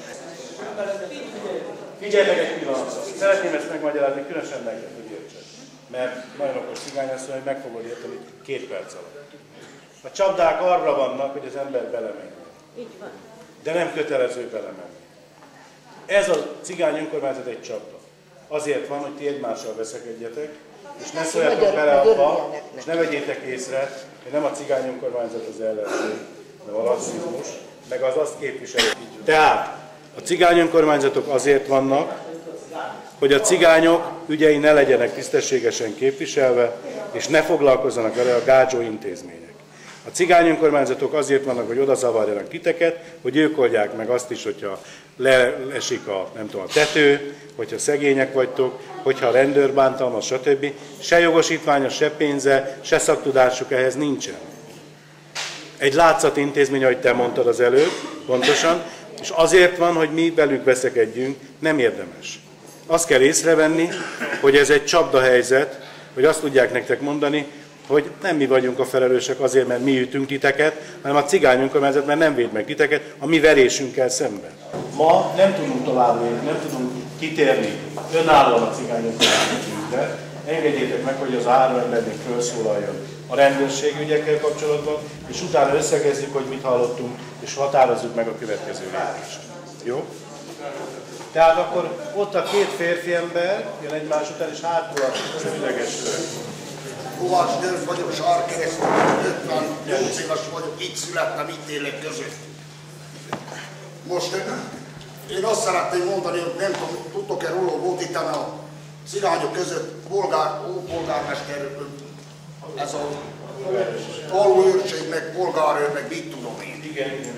Figyeljetek egy pillanatra! Szeretném ezt megmagyarázni, különösen neked, hogy értsed. Mert nagyon okos cigány azt mondja, hogy meg fogod érteni 2 perc alatt. A csapdák arra vannak, hogy az ember belemenjen. De nem kötelező belemenni. Ez a cigány önkormányzat egy csapda. Azért van, hogy ti egymással veszekedjetek, és ne szóljatok bele abba, és ne vegyétek észre, hogy nem a cigány önkormányzat az ellenség, hanem a rasszizmus, meg az azt képviselő. Tehát a cigány önkormányzatok azért vannak, hogy a cigányok ügyei ne legyenek tisztességesen képviselve, és ne foglalkozzanak vele a gádzsó intézmények. A cigány önkormányzatok azért vannak, hogy oda zavarjanak titeket, hogy ők oldják meg azt is, hogyha leesik a tető, hogyha szegények vagytok, hogyha a rendőr bántalmaz, stb. Se jogosítványa, se pénze, se szaktudásuk ehhez nincsen. Egy látszatintézmény, ahogy te mondtad az előbb, pontosan, és azért van, hogy mi velük veszekedjünk, nem érdemes. Azt kell észrevenni, hogy ez egy csapdahelyzet, hogy azt tudják nektek mondani, hogy nem mi vagyunk a felelősek azért, mert mi ütünk titeket, hanem a cigány önkormányzat, mert nem véd meg titeket a mi verésünkkel szemben. Ma nem tudunk tovább lépni, nem tudunk kitérni önállóan a cigány önkormányzatünkre. Engedjétek meg, hogy az Áron embernél felszólaljon a rendőrségügyekkel kapcsolatban, és utána összegezzük, hogy mit hallottunk, és határozzuk meg a következő lépést. Jó? Tehát akkor ott a 2 férfi ember jön egymás után, és hátul a szemüveges hölgy. Kovács Dőz vagyok, Sarkeresztül, 58 éves vagyok, itt születtem, itt élek között. Most én azt szeretném mondani, hogy nem tudom, tudtok-e róla, volt itt a cigányok között polgármester, ez a alulőrség, meg polgárőr, meg mit tudom én. Igen.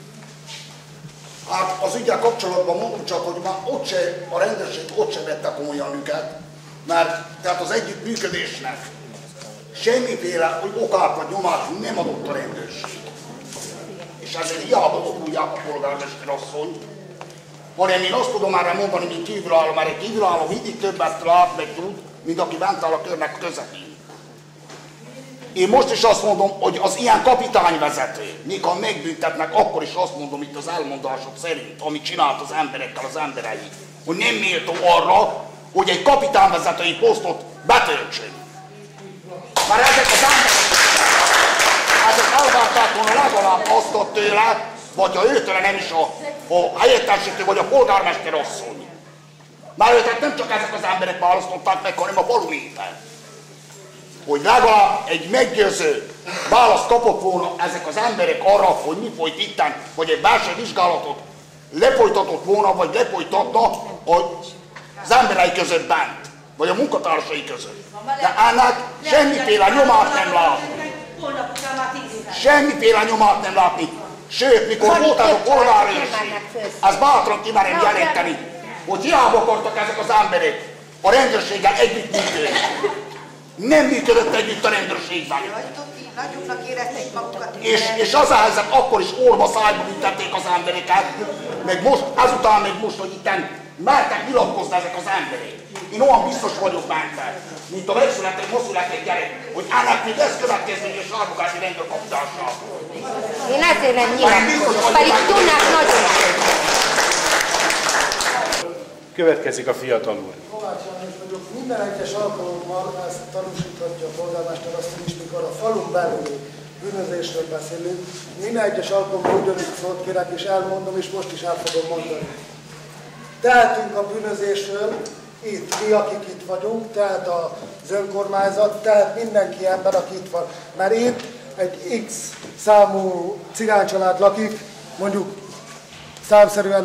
Hát az ügyel kapcsolatban mondom csak, hogy már ott se, a rendőrség ott se vette komolyan őket, mert tehát az együttműködésnek semmiféle okát vagy nyomát nem adott a rendőrség. És ezért hiába okulják a polgármester asszony, hanem én azt tudom erre mondani, mint kívülálló, mert egy kívülálló mindig többet lát, meg tud, mint aki bent áll a körnek közepén. Én most is azt mondom, hogy az ilyen kapitányvezető, mikor megbüntetnek, akkor is azt mondom itt az elmondások szerint, amit csinált az emberekkel az emberei, hogy nem méltó arra, hogy egy kapitányvezetői posztot betöltsön. Mert ezek az emberek, ezek elvárták volna legalább azt tőle, vagy ha őtől nem is a helyettesítő, vagy a polgármester asszony. Már őket nem csak ezek az emberek választották meg, hanem a falu népe. Hogy legalább egy meggyőző választ kapott volna ezek az emberek arra, hogy mi folyt itten, vagy egy belső vizsgálatot lefolytatott volna, vagy lefolytatna az emberei között bent, vagy a munkatársai között. De ennek semmiféle nyomát nem látni. Semmiféle nyomát nem látni. Sőt, mikor volt ez a polgárőrség, ezt bátran kimerem jelenteni, hogy hiába akartak ezek az emberek a rendőrséggel együttműködni. Nem működött együtt a rendőrségben. És az a helyzet, akkor is orva szájba büntették az embereket, meg most, ezután meg most, hogy itten mertek nyilatkozni ezek az emberek. Én olyan biztos vagyok benne, mint a megszületett, most született gyerek, hogy ennek még lesz következmény és Sarbogási rendőrkapitással. Én ezért nem nyilatkozom, pedig tudnák nagyon. Következik a fiatal úr. Kovács János vagyok. Minden egyes alkalommal ezt tanúsíthatja a polgármester azt is, mikor a falun belüli bűnözésről beszélünk. Minden egyes alkalommal ugyanúgy szót kérek, és elmondom, és most is el fogom mondani. Tehetünk a bűnözésről, itt mi, akik itt vagyunk, tehát az önkormányzat, tehát mindenki ember, aki itt van. Mert itt egy X számú cigánycsalád lakik, mondjuk számszerűen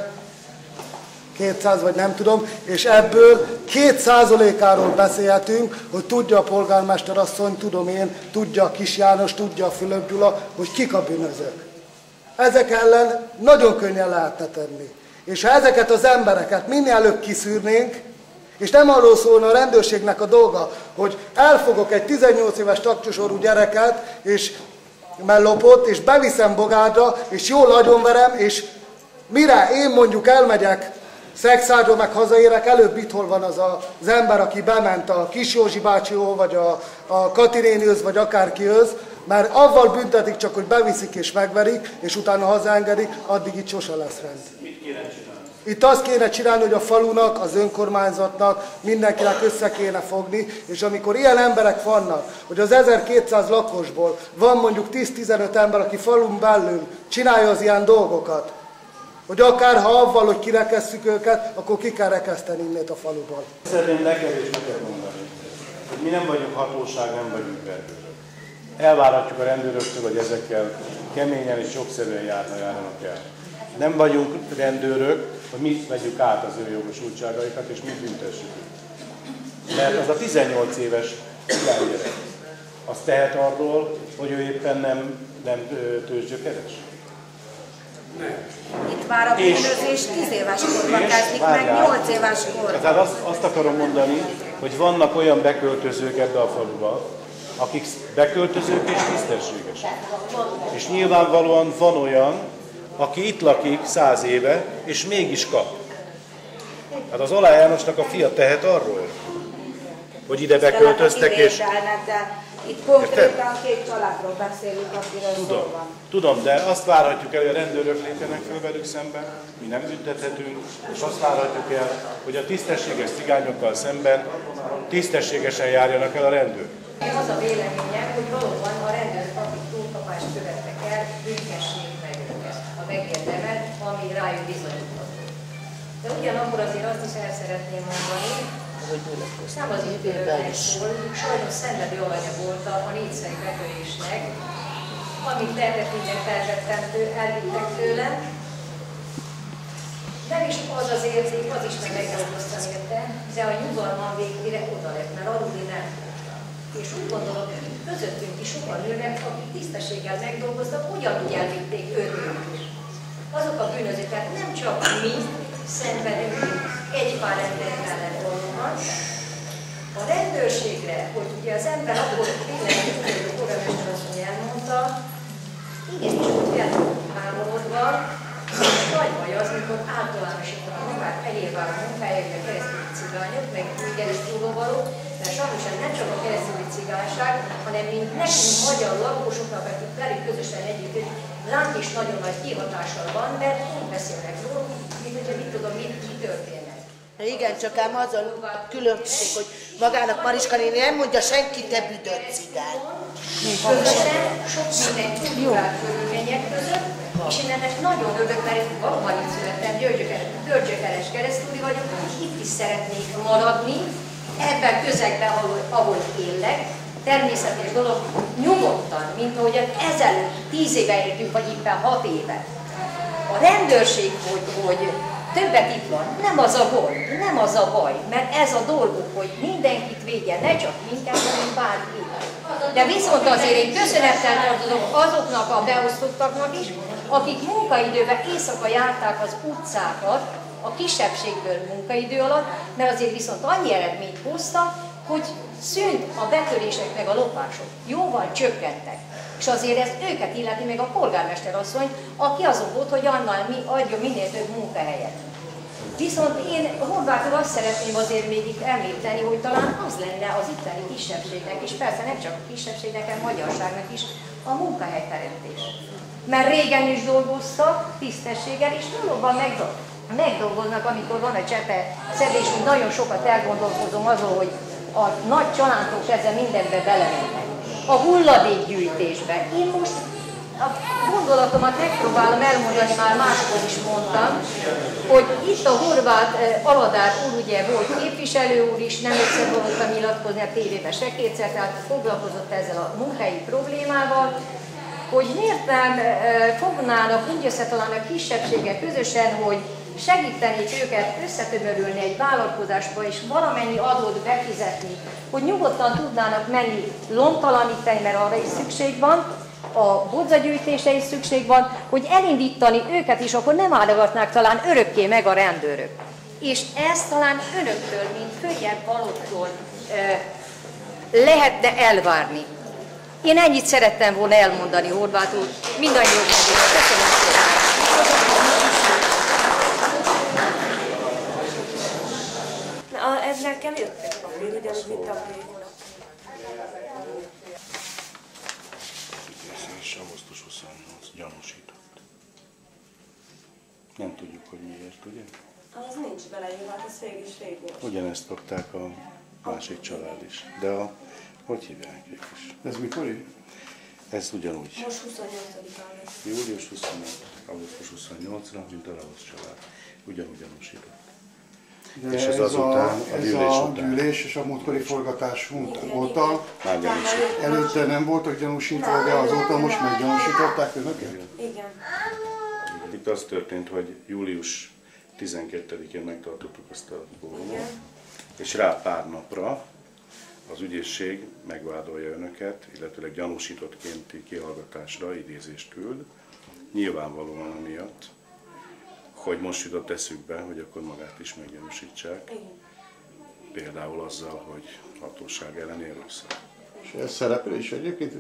1200 vagy nem tudom, és ebből 2%-áról beszélhetünk, hogy tudja a polgármester asszony, tudom én, tudja a Kis János, tudja a Fülöp Gyula, hogy kik a bűnözők. Ezek ellen nagyon könnyen lehetne tenni. És ha ezeket az embereket minél előbb kiszűrnénk, és nem arról szólna a rendőrségnek a dolga, hogy elfogok egy 18 éves takcsosorú gyereket, és mellopot, és beviszem Bogádra, és jól agyonverem, és mire én mondjuk elmegyek Szexárdról, meg hazaérek, előbb itt hol van az ember, aki bement a Kis Józsi bácsihoz, vagy a Kati nénihoz, vagy akárkihöz, mert avval büntetik csak, hogy beviszik és megverik, és utána hazaengedik, addig itt sose lesz rend. Mit kéne csinálni? Itt azt kéne csinálni, hogy a falunak, az önkormányzatnak, mindenkinek össze kéne fogni, és amikor ilyen emberek vannak, hogy az 1200 lakosból van mondjuk 10-15 ember, aki falun belül csinálja az ilyen dolgokat, hogy akár ha avval, hogy kirekesszük őket, akkor ki kell rekeszteni innét a faluból. Szeretném neked és neked mondani, hogy mi nem vagyunk hatóság, nem vagyunk rendőrök. Elvárhatjuk a rendőröktől, hogy ezekkel keményen és jogszerűen járnak el. Nem vagyunk rendőrök, hogy mi vegyük át az ő jogosultságaikat, és mi büntessük őt. Mert az a 18 éves gyerek, az tehet arról, hogy ő éppen nem tőzsgyökeres? Itt már a bűnözés 10 éves korban kezdik meg, 8 éves korban. Tehát azt akarom mondani, hogy vannak olyan beköltözők ebbe a faluba, akik beköltözők és tisztességesek. És nyilvánvalóan van olyan, aki itt lakik 100 éve, és mégis kap. Hát az Olá Jánosnak a fia tehet arról, hogy ide beköltöztek, és... Itt konkrétan 2 családról beszélünk, akiről szó van. Tudom, de azt várhatjuk el, hogy a rendőrök lépjenek fel velük szemben, mi nem büntethetünk, és azt várhatjuk el, hogy a tisztességes cigányokkal szemben tisztességesen járjanak el a rendőrök. Az a véleményem, hogy valóban a rendőrök, akik túlkapást követtek el, büntessék meg őket, a megérdemet, ami rájuk bizonyítható. De ugyanakkor azért azt is el szeretném mondani, nem az időről szól, sajnos szenvedő alanya volt a 4-szeri betörésnek, amit tervetényen felvettem, elvittek tőlem. Nem is az az érzék, az is meg megdolgoztam érte, de a nyugalman végére oda lett, mert aludni nem. És úgy gondolom, hogy közöttünk is sokan nőnek, akik tisztességgel megdolgoztak, ugyanúgy elvitték őket is. Azok a bűnözők, tehát nem csak mi szenvedünk egy pár ember mellett valóban. A rendőrségre, hogy ugye az ember akkor tényleg, hogy a polgármester asszony elmondta, igenis ott fel hámorodva, nagy baj az, amikor általánosítanak magát elévál a munkahelyekre keresztüli cigányok, meg új keresztülről való, de sajnos nem csak a keresztüli cigányság, hanem mint nekünk magyar lakosoknak, akik velük közösen együtt, ránk is nagyon nagy kihatással van, mert úgy beszélnek róla, mint hogyha mit tudom, mi történnek. Igen, csak ám az a különbség, hogy magának Mariska néni nem mondja senki, te büdött cigány. Közösen sok minden kultúrált körülmények között, és én ennek nagyon örülök, mert valóban itt születtem, Györgyökeres keresztúri vagyok, és itt is szeretnék maradni, ebben közegben, ahol élek, természetes dolog, nyugodtan, mint ahogyan ezelőtt 10 éve éltünk, vagy éppen 6 éve. A rendőrség, hogy többet itt van, nem az a baj, nem az a baj, mert ez a dolguk, hogy mindenkit védjen, ne csak minket, hanem bárki. De viszont azért én köszönettel tartozom azoknak a beosztottaknak is, akik munkaidőben éjszaka járták az utcákat, a kisebbségből munkaidő alatt, mert azért viszont annyi eredményt hoztak, hogy szűnt a betörések meg a lopások. Jóval csökkentek. És azért ezt őket illeti meg a polgármester asszony, aki azon volt, hogy annál adjon minél több munkahelyet. Viszont én Horváthol azt szeretném azért még itt említeni, hogy talán az lenne az itteni kisebbségnek, és persze nem csak a kisebbségnek, hanem a magyarságnak is a munkahelyteremtés. Mert régen is dolgoztak tisztességgel, és valóban megdolgoznak, amikor van a csepe szedés, hogy nagyon sokat elgondolkozom azon, hogy a nagy családok ezzel mindenbe belemennek. A hulladékgyűjtésben. Én most a gondolatomat megpróbálom elmondani, már máskor is mondtam, hogy itt a Horváth Aladár úr ugye volt képviselő úr is, nem egyszer hallottam nyilatkozni a tévében se kétszer, tehát foglalkozott ezzel a munkahelyi problémával, hogy miért nem fognának úgy összetalálni a kisebbségek közösen, hogy segítenék őket összetömörülni egy vállalkozásba és valamennyi adót befizetni, hogy nyugodtan tudnának menni lombtalanítani, mert arra is szükség van, a bodzagyűjtésre is szükség van, hogy elindítani őket is, akkor nem áldogatnák talán örökké meg a rendőrök. És ezt talán önöktől, mint följebb valóktól lehetne elvárni. Én ennyit szerettem volna elmondani, Horváth úr, mindannyiunk nevében. Köszönöm szépen. Ezzel kell jöttek papír, ugyanúgy, mint a végnak. És augusztus 28 gyanúsított. Nem tudjuk, hogy miért, ugye? Az nincs beleírva, hát ez rég is rég volt. Ugyanezt kapták a másik család is. De hogy hívják ők is? Ez mikor? Ez ugyanúgy. Most 28-án lesz. Július 28, augusztus 28-ra, mint a Ravasz család. Ugyanúgy gyanúsított. De és ez azután, a gyűlés és a múltkori forgatás óta, előtte nem voltak gyanúsítva, de azóta most meggyanúsították önöket? Igen. Itt az történt, hogy július 12-én megtartottuk ezt a fórumot, és rá pár napra az ügyészség megvádolja önöket, illetőleg gyanúsítottkénti kihallgatásra idézést küld, nyilvánvalóan amiatt, hogy most jutott eszükbe, hogy akkor magát is meggyanúsítsák. Például azzal, hogy hatóság elleni erőszak. És ez szerepel is egyébként?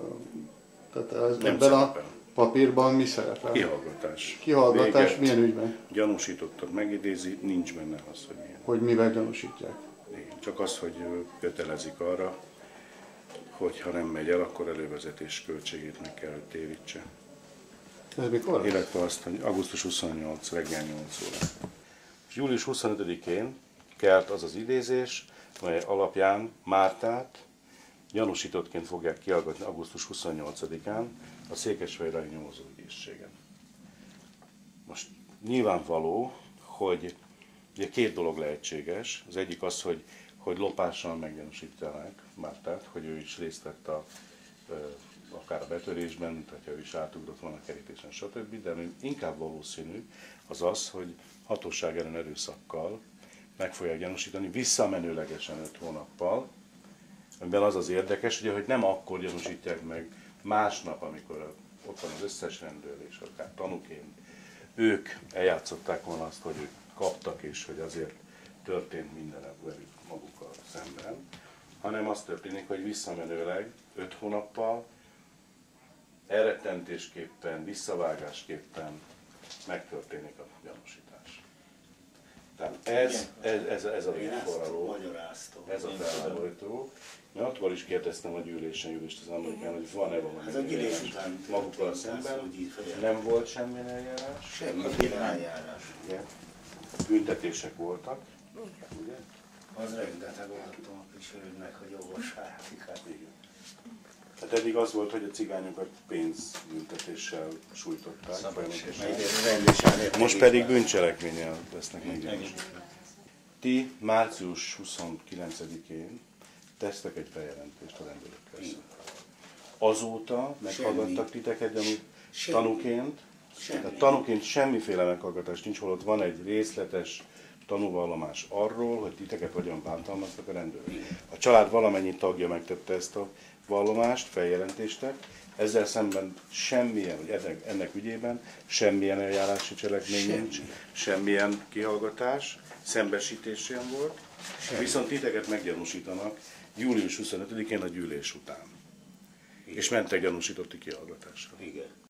Tehát ebben a papírban mi szerepel? Kihallgatás. Kihallgatás Véget, milyen ügyben? Gyanúsítottat megidézi, nincs benne az, hogy milyen. Hogy mivel gyanúsítják? Igen, csak az, hogy kötelezik arra, hogy ha nem megy el, akkor elővezetés költségét meg kell, hogy térítse. Ez mikor? Illetve azt, hogy augusztus 28 reggel 8 óra. És július 25-én kelt az az idézés, mely alapján Mártát gyanúsítottként fogják kihallgatni augusztus 28-án a Székesfehérvári nyomozóügyészségen. Most nyilvánvaló, hogy ugye két dolog lehetséges. Az egyik az, hogy lopással meggyanúsítanák Mártát, hogy ő is részt vett akár a betörésben, tehát ő is átugrott volna a kerítésen, stb. De inkább valószínű az az, hogy hatóság ellen erőszakkal meg fogják gyanúsítani visszamenőlegesen 5 hónappal, amiben az az érdekes, ugye, hogy nem akkor gyanúsítják meg másnap, amikor ott van az összes rendőr és akár tanúként, ők eljátszották volna azt, hogy ők kaptak és hogy azért történt minden velük magukkal szemben, hanem az történik, hogy visszamenőleg 5 hónappal elrettentésképpen, visszavágásképpen megtörténik a gyanúsítás. Tehát ez a végforraló, ez a felállító. Mert akkor is kérdeztem a gyűlésen, Július az amerikán, hogy van-e valami eljárás magukkal szemben. Nem volt semmilyen eljárás. Semmilyen eljárás. Büntetések voltak. Ugye? Az rengeteg voltam a kísérőnek, hogy olvassák. Tehát eddig az volt, hogy a cigányokat pénzbüntetéssel sújtották. Most pedig bűncselekménnyel lesznek meggyanúsítva. Ti március 29-én tesztek egy feljelentést a rendőrökkel. Azóta meghallgattak titeket tanúként. Tehát tanúként semmiféle meghallgatás nincs, holott van egy részletes tanúvallomás arról, hogy titeket hogyan bántalmaztak a rendőrök. A család valamennyi tagja megtette ezt a vallomást, feljelentéstek, ezzel szemben semmilyen, vagy ennek ügyében semmilyen eljárási cselekmény nincs, semmilyen kihallgatás, szembesítés sem volt, viszont titeket meggyanúsítanak július 25-én a gyűlés után. És mentek gyanúsítotti kihallgatásra. Igen.